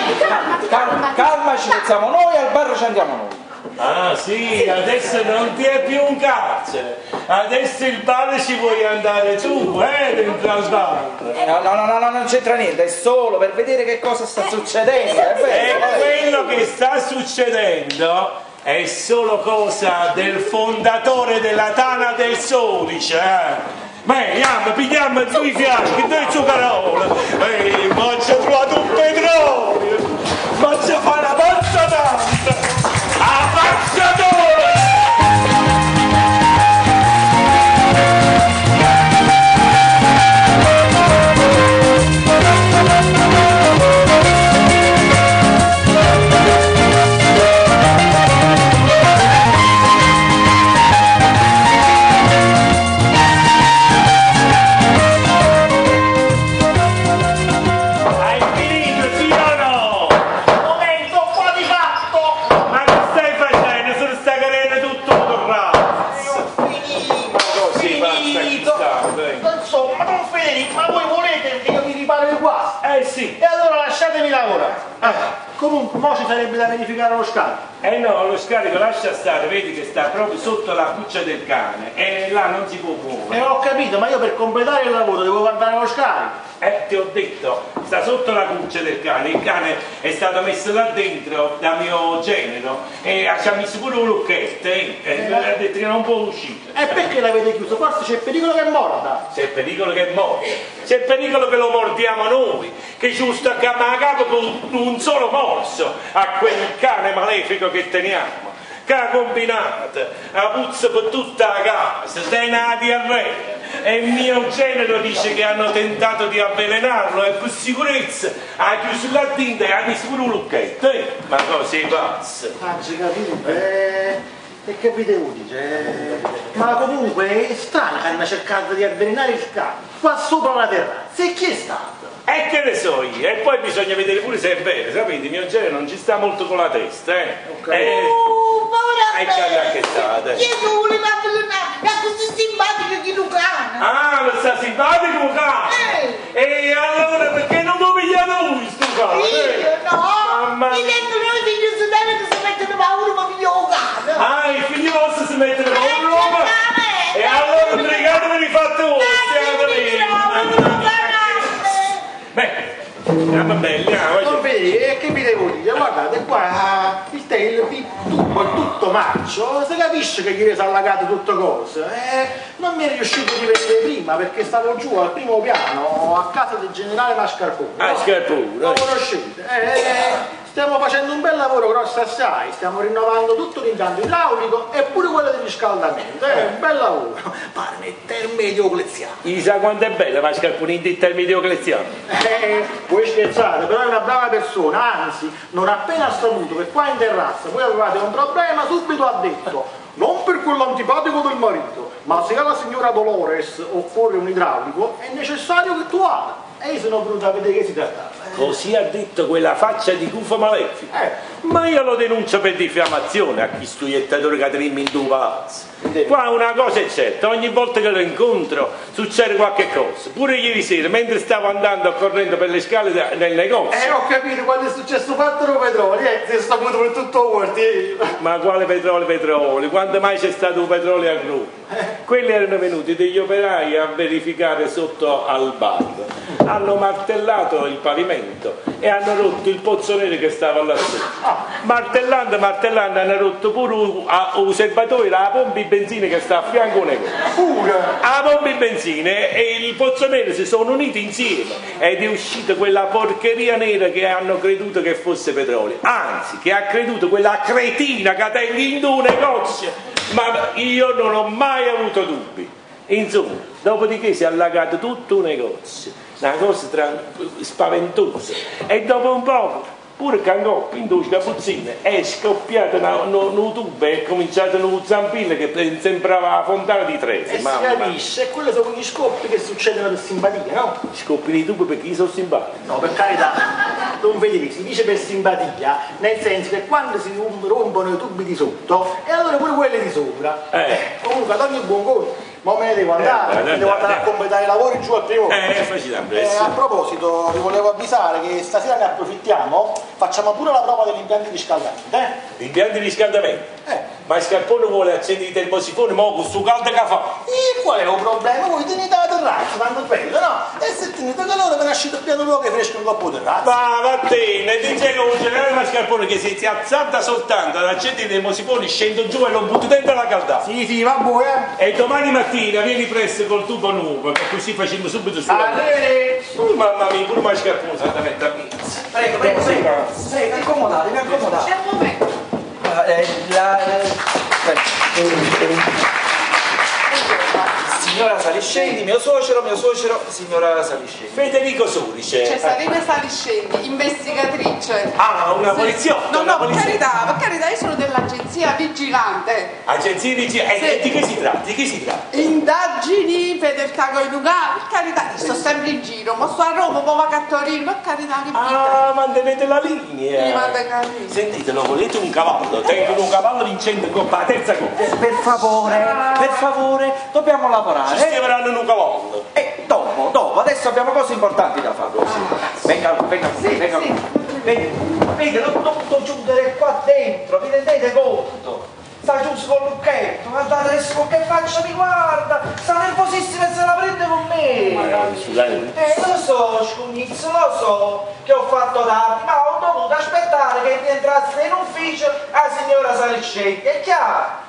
mia. Calma, ci pensiamo noi, al bar ci andiamo noi. Ah sì, adesso non ti è più un carcere, adesso il bar ci vuoi andare tu, dentro al bar. No, non c'entra niente, è solo per vedere che cosa sta succedendo. E quello che sta succedendo è solo cosa del fondatore della Tana del Sodice, Beh, pigliamo due fiaschi, due zuccarole, ma ci ho trovato un petrolio, ma ci fa la pazza tanta, ammazzatore! Sì. E allora lasciatemi lavorare. Comunque, mo ci sarebbe da verificare lo scarico. No, lo scarico lascia stare, vedi che sta proprio sotto la cuccia del cane e là non si può muovere. Ho capito, ma io per completare il lavoro devo guardare lo scarico. Ti ho detto, sta sotto la cuccia del cane, il cane è stato messo là dentro da mio genero e ci ha messo pure un lucchetto ha detto che non può uscire. E perché l'avete chiuso? Forse c'è pericolo che morda. C'è pericolo che morda, c'è pericolo che lo mordiamo noi, che ci stacchiamo a capo con un solo morso a quel cane malefico che teniamo. che ha combinato, ha puzza per tutta la casa, tiene la diarrea. E il mio genero dice che hanno tentato di avvelenarlo e per sicurezza ha chiuso la tinta e ha messo pure un lucchetto. Ma cosa è pazzo? Facci capire, e che vi devo dire? Ma comunque è strano che hanno cercato di avvelenare il cane qua sopra la terrazza. E chi è stato? E che ne so io? E poi bisogna vedere pure se è vero, sapete? Il mio genere non ci sta molto con la testa, povera che state? Chi vuole avvelenare? È così simpatico di Lucano. Ah, lo sta simpatico Lucano? E allora perché non lo pigliate lui sto cane? Io no! Mamma Mi mia. vengono i figli suddani che si mettono paura ma figlio Lucano. Ah, i figli vostri si mettono con roba? E allora pregatevi di fatto voi, beh, andiamo belli, non vedi, che vi devo dire? Guardate qua, il tubo è tutto marcio, si capisce che ieri si è allagato tutte cose. Non mi è riuscito di vedere prima perché stavo giù al primo piano a casa del generale Mascarpone. Ah, Mascarpone, lo conoscete? Stiamo facendo un bel lavoro grosso assai, stiamo rinnovando tutto l'impianto idraulico e pure quello di riscaldamento, un bel lavoro. Pare mettermi Diocleziano. Chissà quanto è bella Mascarpone in termini Diocleziano. Voi scherzate, però è una brava persona, anzi, non appena saputo che qua in terrazza voi avevate un problema, subito ha detto, non per quello antipatico del marito, ma se alla signora Dolores occorre un idraulico, è necessario che tu vada. E io sono venuto a vedere che si trattava. Così ha detto quella faccia di gufo malefico. Ma io lo denuncio per diffamazione a chi stuiettatore che trimmi in due palazzi. Qua una cosa è certa, ogni volta che lo incontro succede qualche cosa. Pure ieri sera, mentre stavo andando correndo per le scale del negozio. Ho capito quando è successo fatto petrolio, si è saputo per tutto il quartiere. Ma quale petrolio? Quando mai c'è stato un petrolio a Roma? Quelli erano venuti degli operai a verificare sotto al bar. Hanno martellato il pavimento e hanno rotto il pozzolere che stava lassù. Martellando hanno rotto pure un serbatoio, la pompa di benzina che sta a fianco a un negozio. La pompa di benzina e il pozzolere si sono uniti insieme ed è uscita quella porcheria nera che hanno creduto che fosse petrolio. Anzi, che ha creduto quella cretina che ha in un negozio. Ma io non ho mai avuto dubbi. Insomma, dopodiché si è allagato tutto un negozio, una cosa spaventosa. E dopo un po', pure Cangoppo in due scapuzzine, è scoppiato un tubo e è cominciato un zampillo che sembrava la fontana di Trese. Si capisce, e quelli sono gli scoppi che succedono per simpatia, no? Scoppi di tubo perché io sono simpatico. No, per carità, non vedi, si dice per simpatia, nel senso che quando si rompono i tubi di sotto, e allora pure quelli di sopra. Comunque ad ogni buon conto. Ma me ne devo andare, devo andare a completare i lavori giù al primo. A proposito, vi volevo avvisare che stasera ne approfittiamo, facciamo pure la prova degli impianti di riscaldamento. L'impianto di riscaldamento? Ma il Scarpone vuole accendere i termosifoni, ma con su caldo che fa? E qual è il problema? Voi tenete la terrazza, tanto bello, no? E se tenete calore ve lasciate il piano luogo che fresco un coppo di terrazza. Ma vattene, dice che un generale Mascarpone che si è alzata soltanto ad accendere i termosifoni, scendo giù e lo butto dentro la caldata. Sì, va buono. E domani mattina vieni presto col tubo nuovo, che così facciamo subito su. Mamma mia, pure Mascarpone si deve mettere a pizza. Prego, accomodate, accomodate. C'è un momento. Signora Saliscendi, mio suocero, signora Saliscendi. Federico Solice. C'è Sabrina Saliscendi, investigatrice. Ah, una poliziotta? No, per carità, io sono dell'agenzia vigilante. Agenzia vigilante? E di che si tratta? Indagini, fedeltà con i Lugano, per carità, sto sempre in giro, ma sto a Roma, poi vado a Torino, per carità, che vita. Mantenete la linea. Mi manda carino. Sentite, lo volete un cavallo? Tengo un cavallo vincente in coppa, la terza coppa. Per favore, dobbiamo lavorare. Ci schiveranno in un cavallo. E dopo, adesso abbiamo cose importanti da fare. Venga. Vedi, non posso chiudere qua dentro, vi rendete conto? Sta giù col lucchetto, guardate adesso che faccia mi guarda, sta nervosissima e se la prende con me. Lo so, scugnizzo, lo so che ho fatto tardi, ma ho dovuto aspettare che rientrasse in ufficio la signora Saliscendi, è chiaro?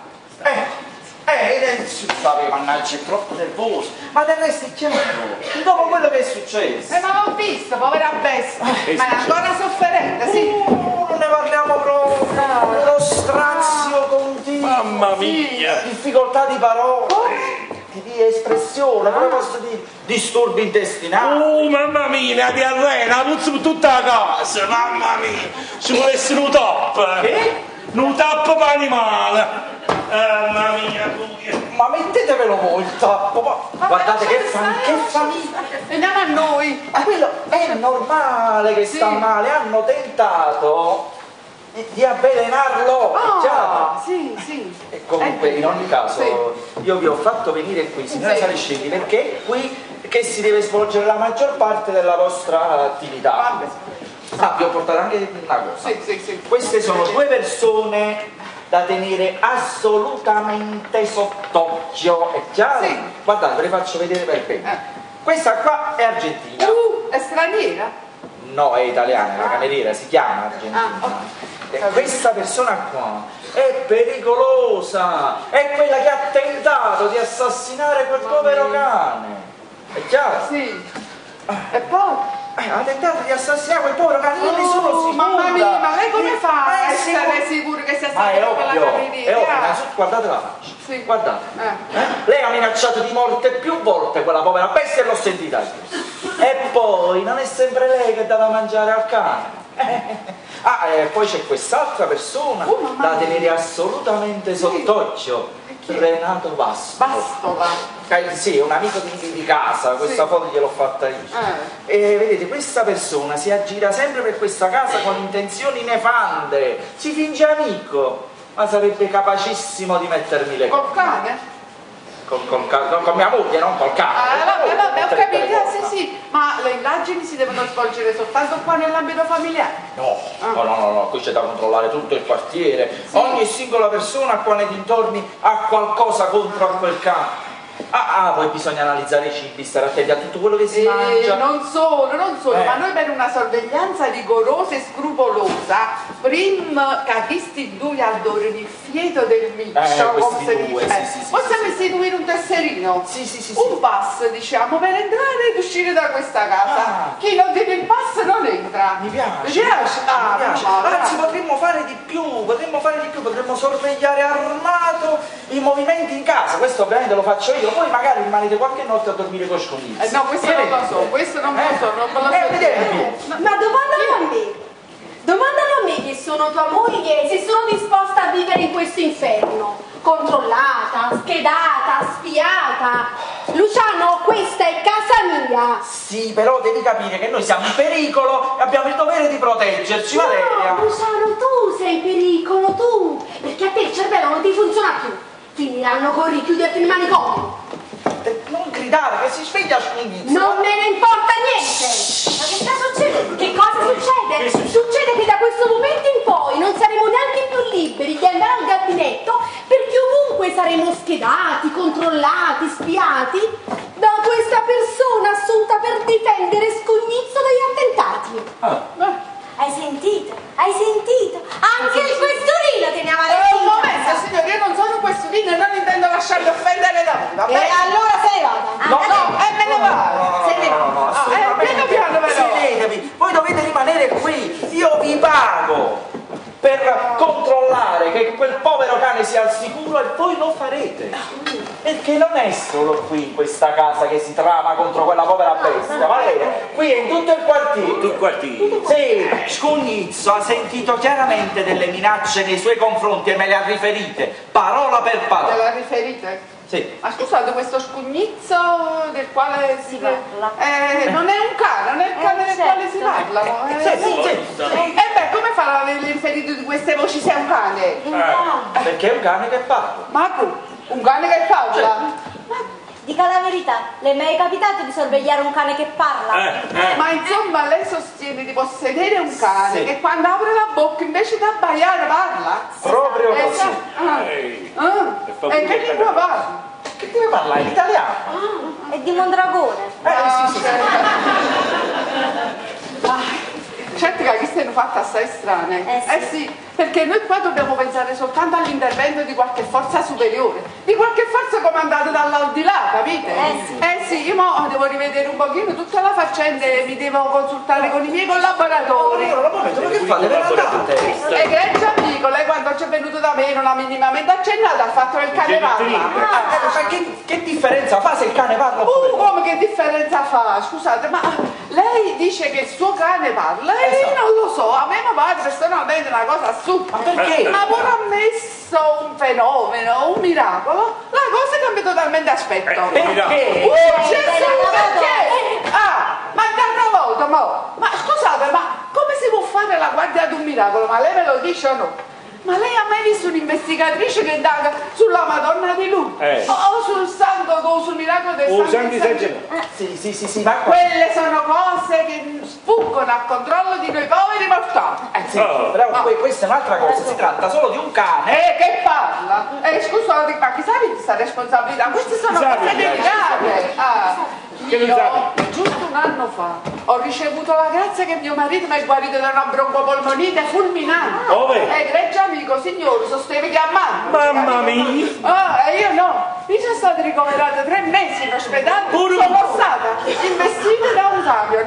Mannaggia, è troppo nervoso, ma del resto è chiaro, dopo quello che è successo. Ma l'ho visto, povera bestia, ma è ancora sofferente, sì. Non ne parliamo proprio, uno strazio con mamma mia! Difficoltà di parole, di espressione, come posso dire, disturbi intestinali. Oh, mamma mia, una diarrea, una puzza per tutta la casa, mamma mia! Ci vuole essere un top! Che? Un top per animale! Mamma mia, ma mettetevelo voi il tappo, guardate che famiglia! Veniamo a noi! Ma quello è normale che sta male, hanno tentato di avvelenarlo, sì. E comunque in ogni caso io vi ho fatto venire qui, signora Saliscelli, perché è qui che si deve svolgere la maggior parte della vostra attività. Vi ho portato anche una cosa. Sì. Queste sono due persone da tenere assolutamente sott'occhio, è chiaro? Sì. Guardate, ve le faccio vedere per bene. Questa qua è argentina. È straniera? No, è italiana, è la cameriera, si chiama argentina. E questa persona qua è pericolosa, è quella che ha tentato di assassinare quel povero cane. È chiaro? Sì. E poi? Ha tentato di assassinare quel povero cane, io ne sono sicura. Mamma mia, ma lei come fa a essere sicuro che sia stata quella cameriera? È ovvio, innanzitutto guardate la faccia. Sì. Guardate. Lei ha minacciato di morte più volte quella povera bestia e l'ho sentita io. E poi non è sempre lei che dà da mangiare al cane. E poi c'è quest'altra persona da tenere assolutamente sott'occhio. Renato Vastova. Sì, è un amico di casa, questa foto gliel'ho fatta io. E vedete, questa persona si aggira sempre per questa casa con intenzioni nefande, si finge amico, ma sarebbe capacissimo di mettermi le col cane? Con mia moglie, non col cane. Vabbè, ho capito, sì, ma le indagini si devono svolgere soltanto qua nell'ambito familiare? No, qui c'è da controllare tutto il quartiere, ogni singola persona qua nei dintorni ha qualcosa contro a quel cane. Poi bisogna analizzare i cibi, stare attenti a tutto quello che si mangia. Non solo, ma noi per una sorveglianza rigorosa e scrupolosa, prima che questi due adorano il fieto del miccio, come si dice, possiamo istituire un tesserino, un pass, diciamo, per entrare ed uscire da questa casa. Chi non tiene il pass non entra. Mi piace. Mi piace? Anzi, potremmo fare di più, potremmo sorvegliare armato i movimenti in casa, questo ovviamente lo faccio io. Poi magari rimanete qualche notte a dormire con scognizzi. No, questo non lo so, non me lo so. Ma domandalo a me che sono tua moglie, se sono disposta a vivere in questo inferno. Controllata, schedata, spiata. Luciano, questa è casa mia. Sì, però devi capire che noi siamo in pericolo e abbiamo il dovere di proteggerci, Valeria. No, Luciano, tu sei in pericolo, tu. Perché a te il cervello non ti funziona più. Finiranno con richiuderti in manicomio. Non gridare, che si sveglia Scognizzi. Non me ne importa niente. Ma che sta succedendo? Che cosa succede? Succede che da questo momento in poi non saremo neanche più liberi di andare al gabinetto, perché ovunque saremo schedati, controllati, spiati da questa persona assunta per difendere Scognizzo dagli attentati. Hai sentito? Anche il questurino teniamo alle dita. Un momento, signore, io non sono questurino e non intendo lasciarmi offendere da voi. E allora se ne vada. Me ne vado. piano sedetevi, voi dovete rimanere qui, io vi pago per controllare che quel povero cane sia al sicuro e voi lo farete, perché non è solo qui in questa casa che si trama contro quella povera bestia, qui è in tutto il quartiere. Tutto il quartiere. Sì, Scognizzo ha sentito chiaramente delle minacce nei suoi confronti e me le ha riferite parola per parola. Me le ha riferite? Sì. Ma scusate, questo Scognizzo del quale si parla non è un cane, non è il cane del quale si parla. Sì. Come fa a riferito di queste voci se è un cane? Perché è un cane che parla. Ma un cane che parla? Dica la verità, le è mai capitato di sorvegliare un cane che parla? Ma insomma lei sostiene di possedere un cane che quando apre la bocca invece di abbaiare parla? Proprio così. E che lingua parla? Che deve parlare? L'italiano? È di Mondragone. Certo che questa è hanno fatto assai strane. Sì, perché noi qua dobbiamo pensare soltanto all'intervento di qualche forza superiore, di qualche forza comandata dall'aldilà, capite? Sì, io mo devo rivedere un pochino tutta la faccenda e mi devo consultare con i miei collaboratori. Ma che fate? Egregio amico, lei quando c'è venuto da me non ha minimamente accennato al fatto che il cane parla. Che differenza fa se il cane parla? Come che differenza fa? Scusate, ma lei dice che il suo cane parla e io non lo so, a me mi pare personalmente una cosa assurda. Ma perché? Ma pur ammesso un fenomeno, un miracolo, la cosa cambia totalmente aspetto. Perché? Gesù, perché? Ma t'hanno voto, mo? Ma scusate, ma come si può fare la guardia ad un miracolo? Ma lei me lo dice o no? Ma lei ha mai visto un'investigatrice che indaga sulla Madonna di Lourdes? O sul santo, o sul miracolo del santo? Sì, ma quelle sono cose che sfuggono al controllo di noi poveri mortali. Però questa è un'altra cosa, si tratta solo di un cane. Che parla? Scusate, ma chi sa di questa responsabilità? Queste sono cose delicate. Io, giusto un anno fa, ho ricevuto la grazia che mio marito mi è guarito da una broncopolmonite fulminante. Egregio amico, signore, sostevi chiamando. Mamma mia! E io no. Io sono stata ricoverata 3 mesi in ospedale. Sono stata investita da un camion.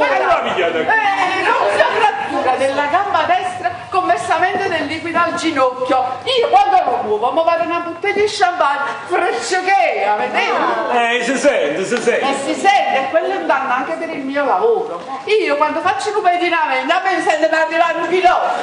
Rompia frattura della gamba destra con versamento del liquido al ginocchio. Io quando lo muovo mi pare una bottiglia di champagne fresciocchea, vedete? Si sente. Si sente, e quello è un danno anche per il mio lavoro. Io quando faccio un pedinamento a me mi sente per arrivare un pilota.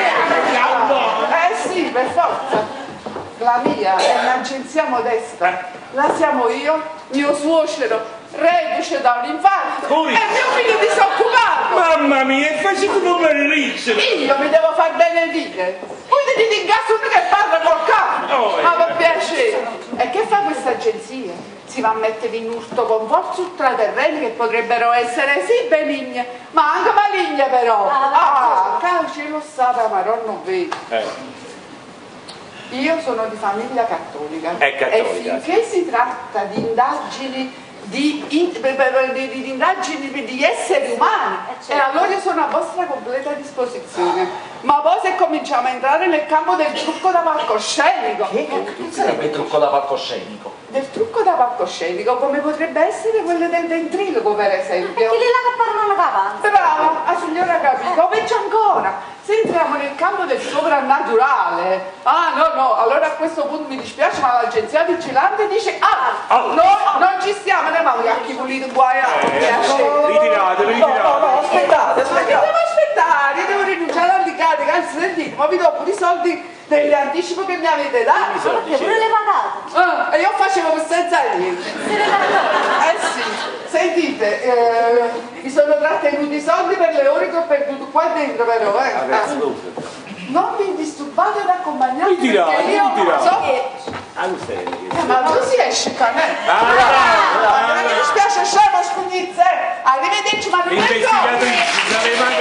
Sì, per forza. La mia è un'agenzia modesta. La siamo io, mio suocero, reduce da un infarto, e mio figlio disoccupato. Mamma mia, e facete come riccio. Io mi devo far benedire. Poi ti dico in caso uno che parla col capo. Ma per piacere. E che fa questa agenzia? Si va a mettere in urto con forze ultraterreni che potrebbero essere sì benigne, ma anche maligne però. Calce lo sa, ma non vedo. Io sono di famiglia cattolica. E finché si tratta di indagini di indagini di esseri umani, e allora io sono a vostra completa disposizione. Ma poi se cominciamo a entrare nel campo del trucco da palcoscenico. Che sarebbe il trucco da palcoscenico? Del trucco da palcoscenico, come potrebbe essere quello del ventriloquo, per esempio. Quelli là che parlano capanza. Brava, la signora ha capito. Peggio ancora, se entriamo nel campo del soprannaturale. No, allora a questo punto mi dispiace, ma l'agenzia vigilante dice no, non ci stiamo, andiamo gli occhi puliti guaiati. Ritirate. No, aspettate. Ma che devo aspettare? Io devo rinunciare all'incarico, anzi sentite, ma vi do pure i soldi dell'anticipo che mi avete dato. Perché pure le patate. E io facevo senza niente. Sì, sentite, mi sono trattenuti i soldi per le ore che ho perduto qua dentro però. Non vi disturbate ad accompagnarmi. Ritirate. Ma non si esce con me. Mi dispiace, scemo scugnizze. Arrivederci, ma non è investigatrici,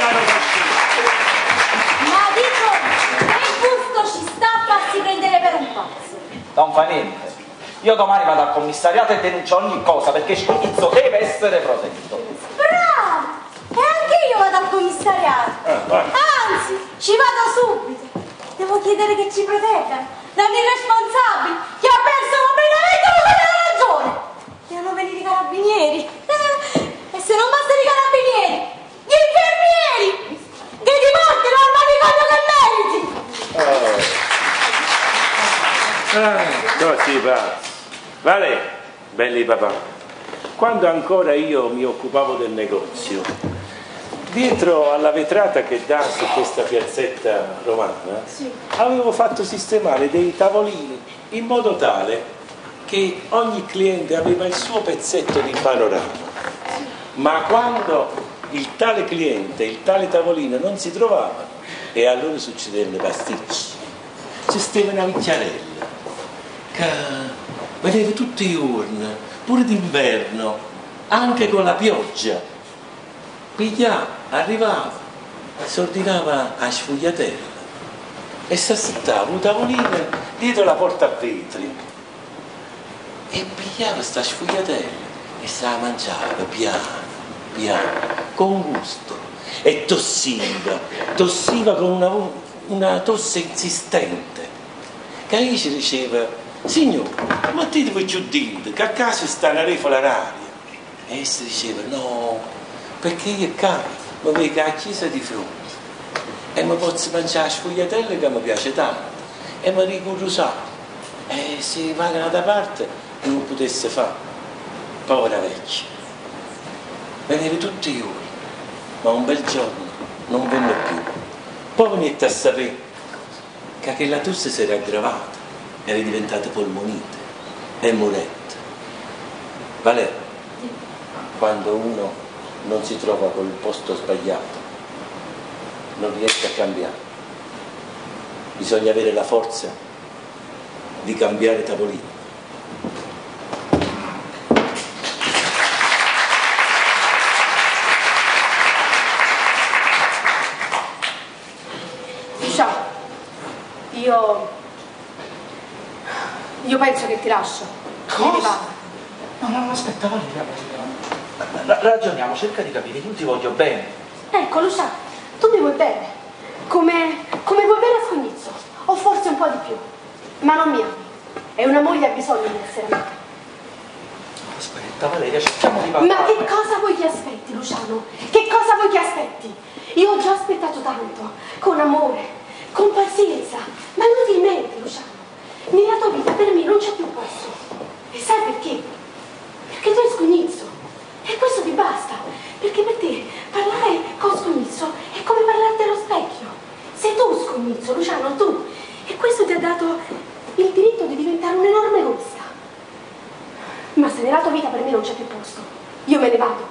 Ma dico, che gusto ci sta a farsi prendere per un pazzo? Non fa niente. Io domani vado al commissariato e denuncio ogni cosa, perché Scugnizzo deve essere protetto. Bravo! E anche io vado al commissariato. Anzi, ci vado subito. Devo chiedere che ci proteggano dagli irresponsabili che ha perso completamente la ragione. Devono venire i carabinieri. E se non bastano i carabinieri, gli infermieri! Che ti portino al manicomio che meriti! Così va. Vale, belli papà, quando ancora io mi occupavo del negozio, dietro alla vetrata che dà su questa piazzetta romana, avevo fatto sistemare dei tavolini in modo tale che ogni cliente aveva il suo pezzetto di panorama. Ma quando il tale cliente, il tale tavolino non si trovava, e allora succedevano le pasticci, c'era una vecchiarella che vedeva tutti i giorni, pure d'inverno, anche con la pioggia, pigliava, arrivava, si ordinava a sfogliatella e si assettava un tavolino dietro la porta a vetri e pigliava sta sfogliatella e se la mangiava piano, con gusto. e tossiva con una tosse insistente. Che io ci diceva: signore, ma dite giù dite che a casa sta una refola l'aria. E si diceva: no, perché io qua mi vedo la chiesa di fronte e mi posso mangiare la sfogliatella che mi piace tanto e mi ricurrosare, e se rimane da parte non potesse fare. Povera vecchia, veniva tutti i giorni, ma un bel giorno non venne più. Poi venite a sapere che la tosse si era aggravata, era diventata polmonite e morette. Valeria, quando uno non si trova col posto sbagliato, non riesce a cambiare, bisogna avere la forza di cambiare tavolino. Io penso che ti lascio. Cosa? No, aspetta, Valeria. Ragioniamo, cerca di capire, io ti voglio bene. Ecco, lo sai, tu mi vuoi bene. Come vuoi bene a Scognizzo, o forse un po' di più. Ma non mi ami. E una moglie ha bisogno di essere amata. Aspetta, Valeria, cerchiamo di parlare. Ma che cosa vuoi che aspetti, Luciano? Che cosa vuoi che aspetti? Io ho già aspettato tanto, con amore, con pazienza, ma inutilmente, Luciano. Nella tua vita per me non c'è più posto. E sai perché? Perché tu hai Scognizzo. E questo ti basta. Perché per te parlare con Scognizzo è come parlarti allo specchio. Sei tu Scognizzo, Luciano, tu. E questo ti ha dato il diritto di diventare un enorme egoista. Ma se nella tua vita per me non c'è più posto, io me ne vado.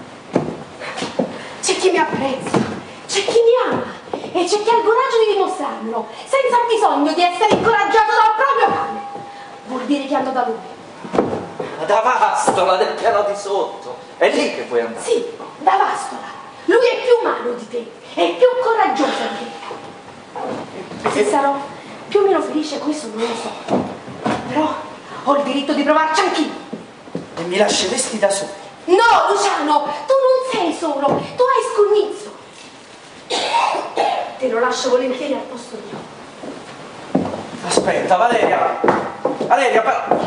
C'è chi mi apprezza, c'è chi mi ama e c'è chi ha il coraggio di dimostrarmelo, senza bisogno di essere incoraggiato dal proprio pane. Vuol dire che ando da lui. Da Vastola, del piano di sotto. È lì che puoi andare. Sì, da Vastola. Lui è più umano di te, è più coraggioso di te. Se sarò più o meno felice, questo non lo so. Però ho il diritto di provarci anch'io. E mi lasceresti da solo? No, Luciano, tu non sei solo, tu hai Scognizzo. Te lo lascio volentieri al posto mio. Aspetta, Valeria. Valeria,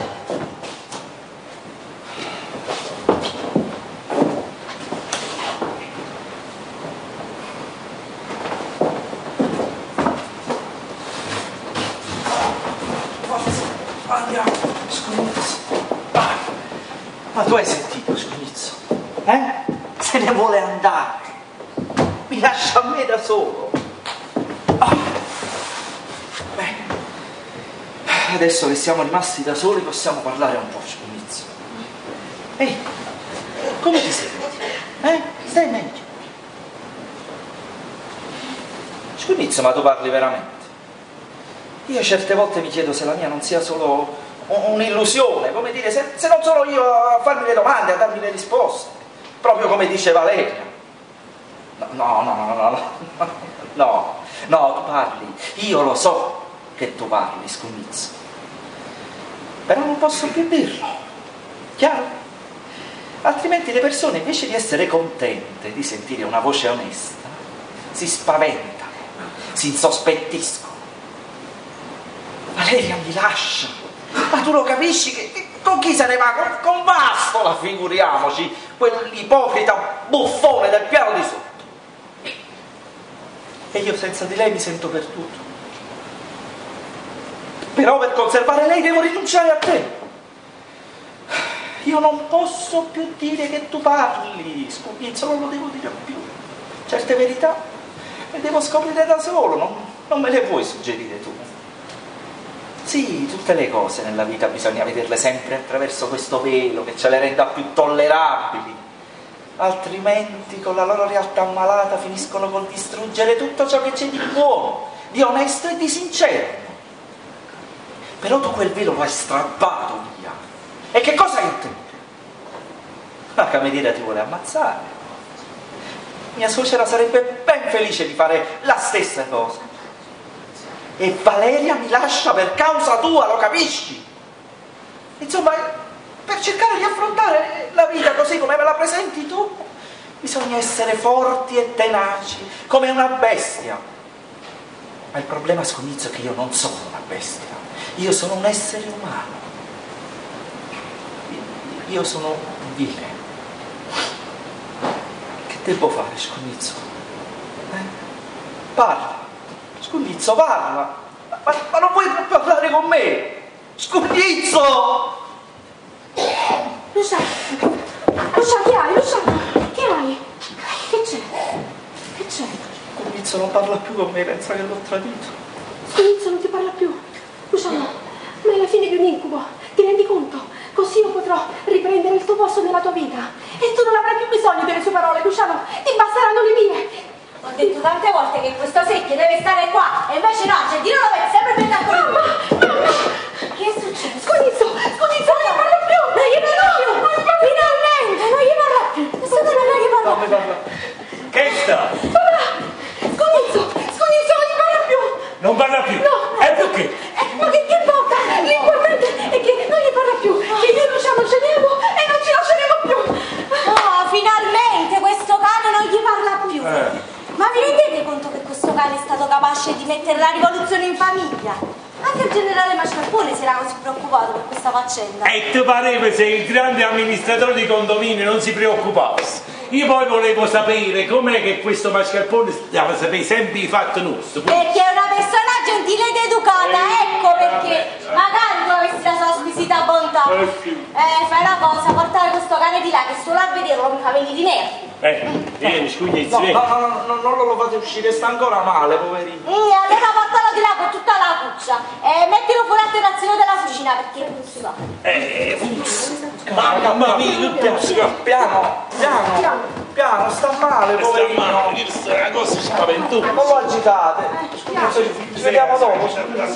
andiamo, Scognizzo. Ma tu hai sentito, Scognizzo? Se ne vuole andare. Mi lascia a me da solo. Bene. Adesso che siamo rimasti da soli possiamo parlare un po', Scognizzo. Ehi, come ti senti? Stai meglio? Scognizzo, ma tu parli veramente? Io certe volte mi chiedo se la mia non sia solo un'illusione, come dire, se non sono io a farmi le domande, a darmi le risposte, proprio come dice Valeria. No, tu parli, io lo so che tu parli, Scognizzo, però non posso più dirlo, chiaro? Altrimenti le persone, invece di essere contente di sentire una voce onesta, si spaventano, si insospettiscono. Valeria mi lascia, ma tu lo capisci che con chi se ne va? Con Vastola, figuriamoci, quell'ipocrita buffone del piano di sotto. E io senza di lei mi sento perduto. Però per conservare lei devo rinunciare a te. Io non posso più dire che tu parli, Scognizzo, non lo devo dire più. Certe verità le devo scoprire da solo, non me le puoi suggerire tu. Sì, tutte le cose nella vita bisogna vederle sempre attraverso questo velo che ce le renda più tollerabili, altrimenti con la loro realtà malata finiscono col distruggere tutto ciò che c'è di buono, di onesto e di sincero. Però tu quel velo lo hai strappato via. E che cosa intendi? La cameriera ti vuole ammazzare. Mia suocera sarebbe ben felice di fare la stessa cosa. E Valeria mi lascia per causa tua, lo capisci? Insomma, per cercare di affrontare la vita così come me la presenti tu, Bisogna essere forti e tenaci, come una bestia. Ma il problema, Scognizzo, è che io non sono una bestia. Io sono un essere umano. Io sono vile. Che devo fare, Scognizzo? Parla. Scognizzo, parla. Ma non vuoi parlare con me? Scognizzo! Luciano, che hai? Luciano, che hai? Che c'è? Che c'è? Scognizzo non parla più con me, pensa che l'ho tradito. Scognizzo non ti parla più. Luciano, ma è la fine di un incubo, ti rendi conto? Così io potrò riprendere il tuo posto nella tua vita. E tu non avrai più bisogno delle sue parole, Luciano, ti basteranno le mie. Ho detto tante volte che questo secchio deve stare qua, e invece no, Argentino lo vedi sempre prendere ancora più. Che è successo? Scognizzo, non gli parlo più! Non gli parlo più! Finalmente, non gli parlo più! Questo non gli parlo più! Che sta? Scognizzo, non gli parla più! Non parla più? No! E perché? Ma che importa? L'importante è che non gli parla più, che io e Luciano scegliamo e non ci lasceremo più! Oh, finalmente questo cane non gli parla più! Ma vi rendete conto che questo cane è stato capace di mettere la rivoluzione in famiglia? Anche il generale Mascarpone si era così preoccupato per questa faccenda. E ti pareva se il grande amministratore di condominio non si preoccupasse? Io poi volevo sapere com'è che questo Mascarpone deve sapere sempre i fatti nostri. Perché è una persona gentile ed educata, ecco perché. Magari tu avessi la sua squisita bontà. Fai una cosa, portare questo cane di là che solo a vederlo mi fa venire i nervi. Vieni, Scognizzo, vieni. No, non lo fate uscire, sta ancora male, poverino. Allora portalo di là con tutta la cuccia e mettilo fuori al terrazzino della cucina perché puzza. Mamma mia, che puzza. Piano, sta male, poverino. Sta male, questa è una cosa spaventosa. Non lo agitate. Ci vediamo dopo.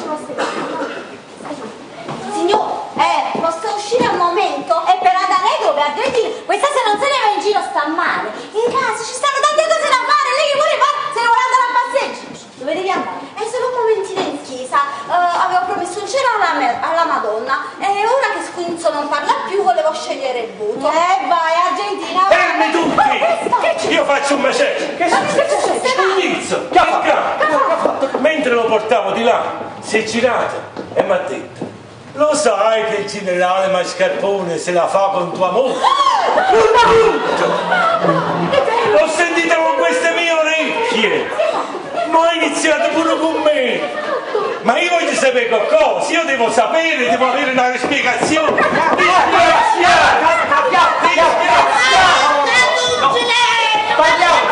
Signor, posso uscire un momento? E per andare dove? Argentino? Questa se non se ne va in giro sta male. In casa ci stanno tante cose da fare, lei che vuole fare? Se ne vuole andare a passeggio. Dove devi andare? È solo un momentino in chiesa. Avevo promesso un cielo alla Madonna e ora che Scognizzo non parla più volevo scegliere il voto. Vai, Argentina. Fermi tutti! Io faccio un macello. Che succede? Scognizzo, che ha fatto? Mentre lo portavo di là, si è girato e mi ha detto: lo sai che il generale Mascarpone se la fa con tua moglie? L'ho sentito con queste mie orecchie, ma ha iniziato pure con me. Ma io voglio sapere qualcosa, io devo sapere, devo avere una spiegazione. Disgraziato! Parliamo!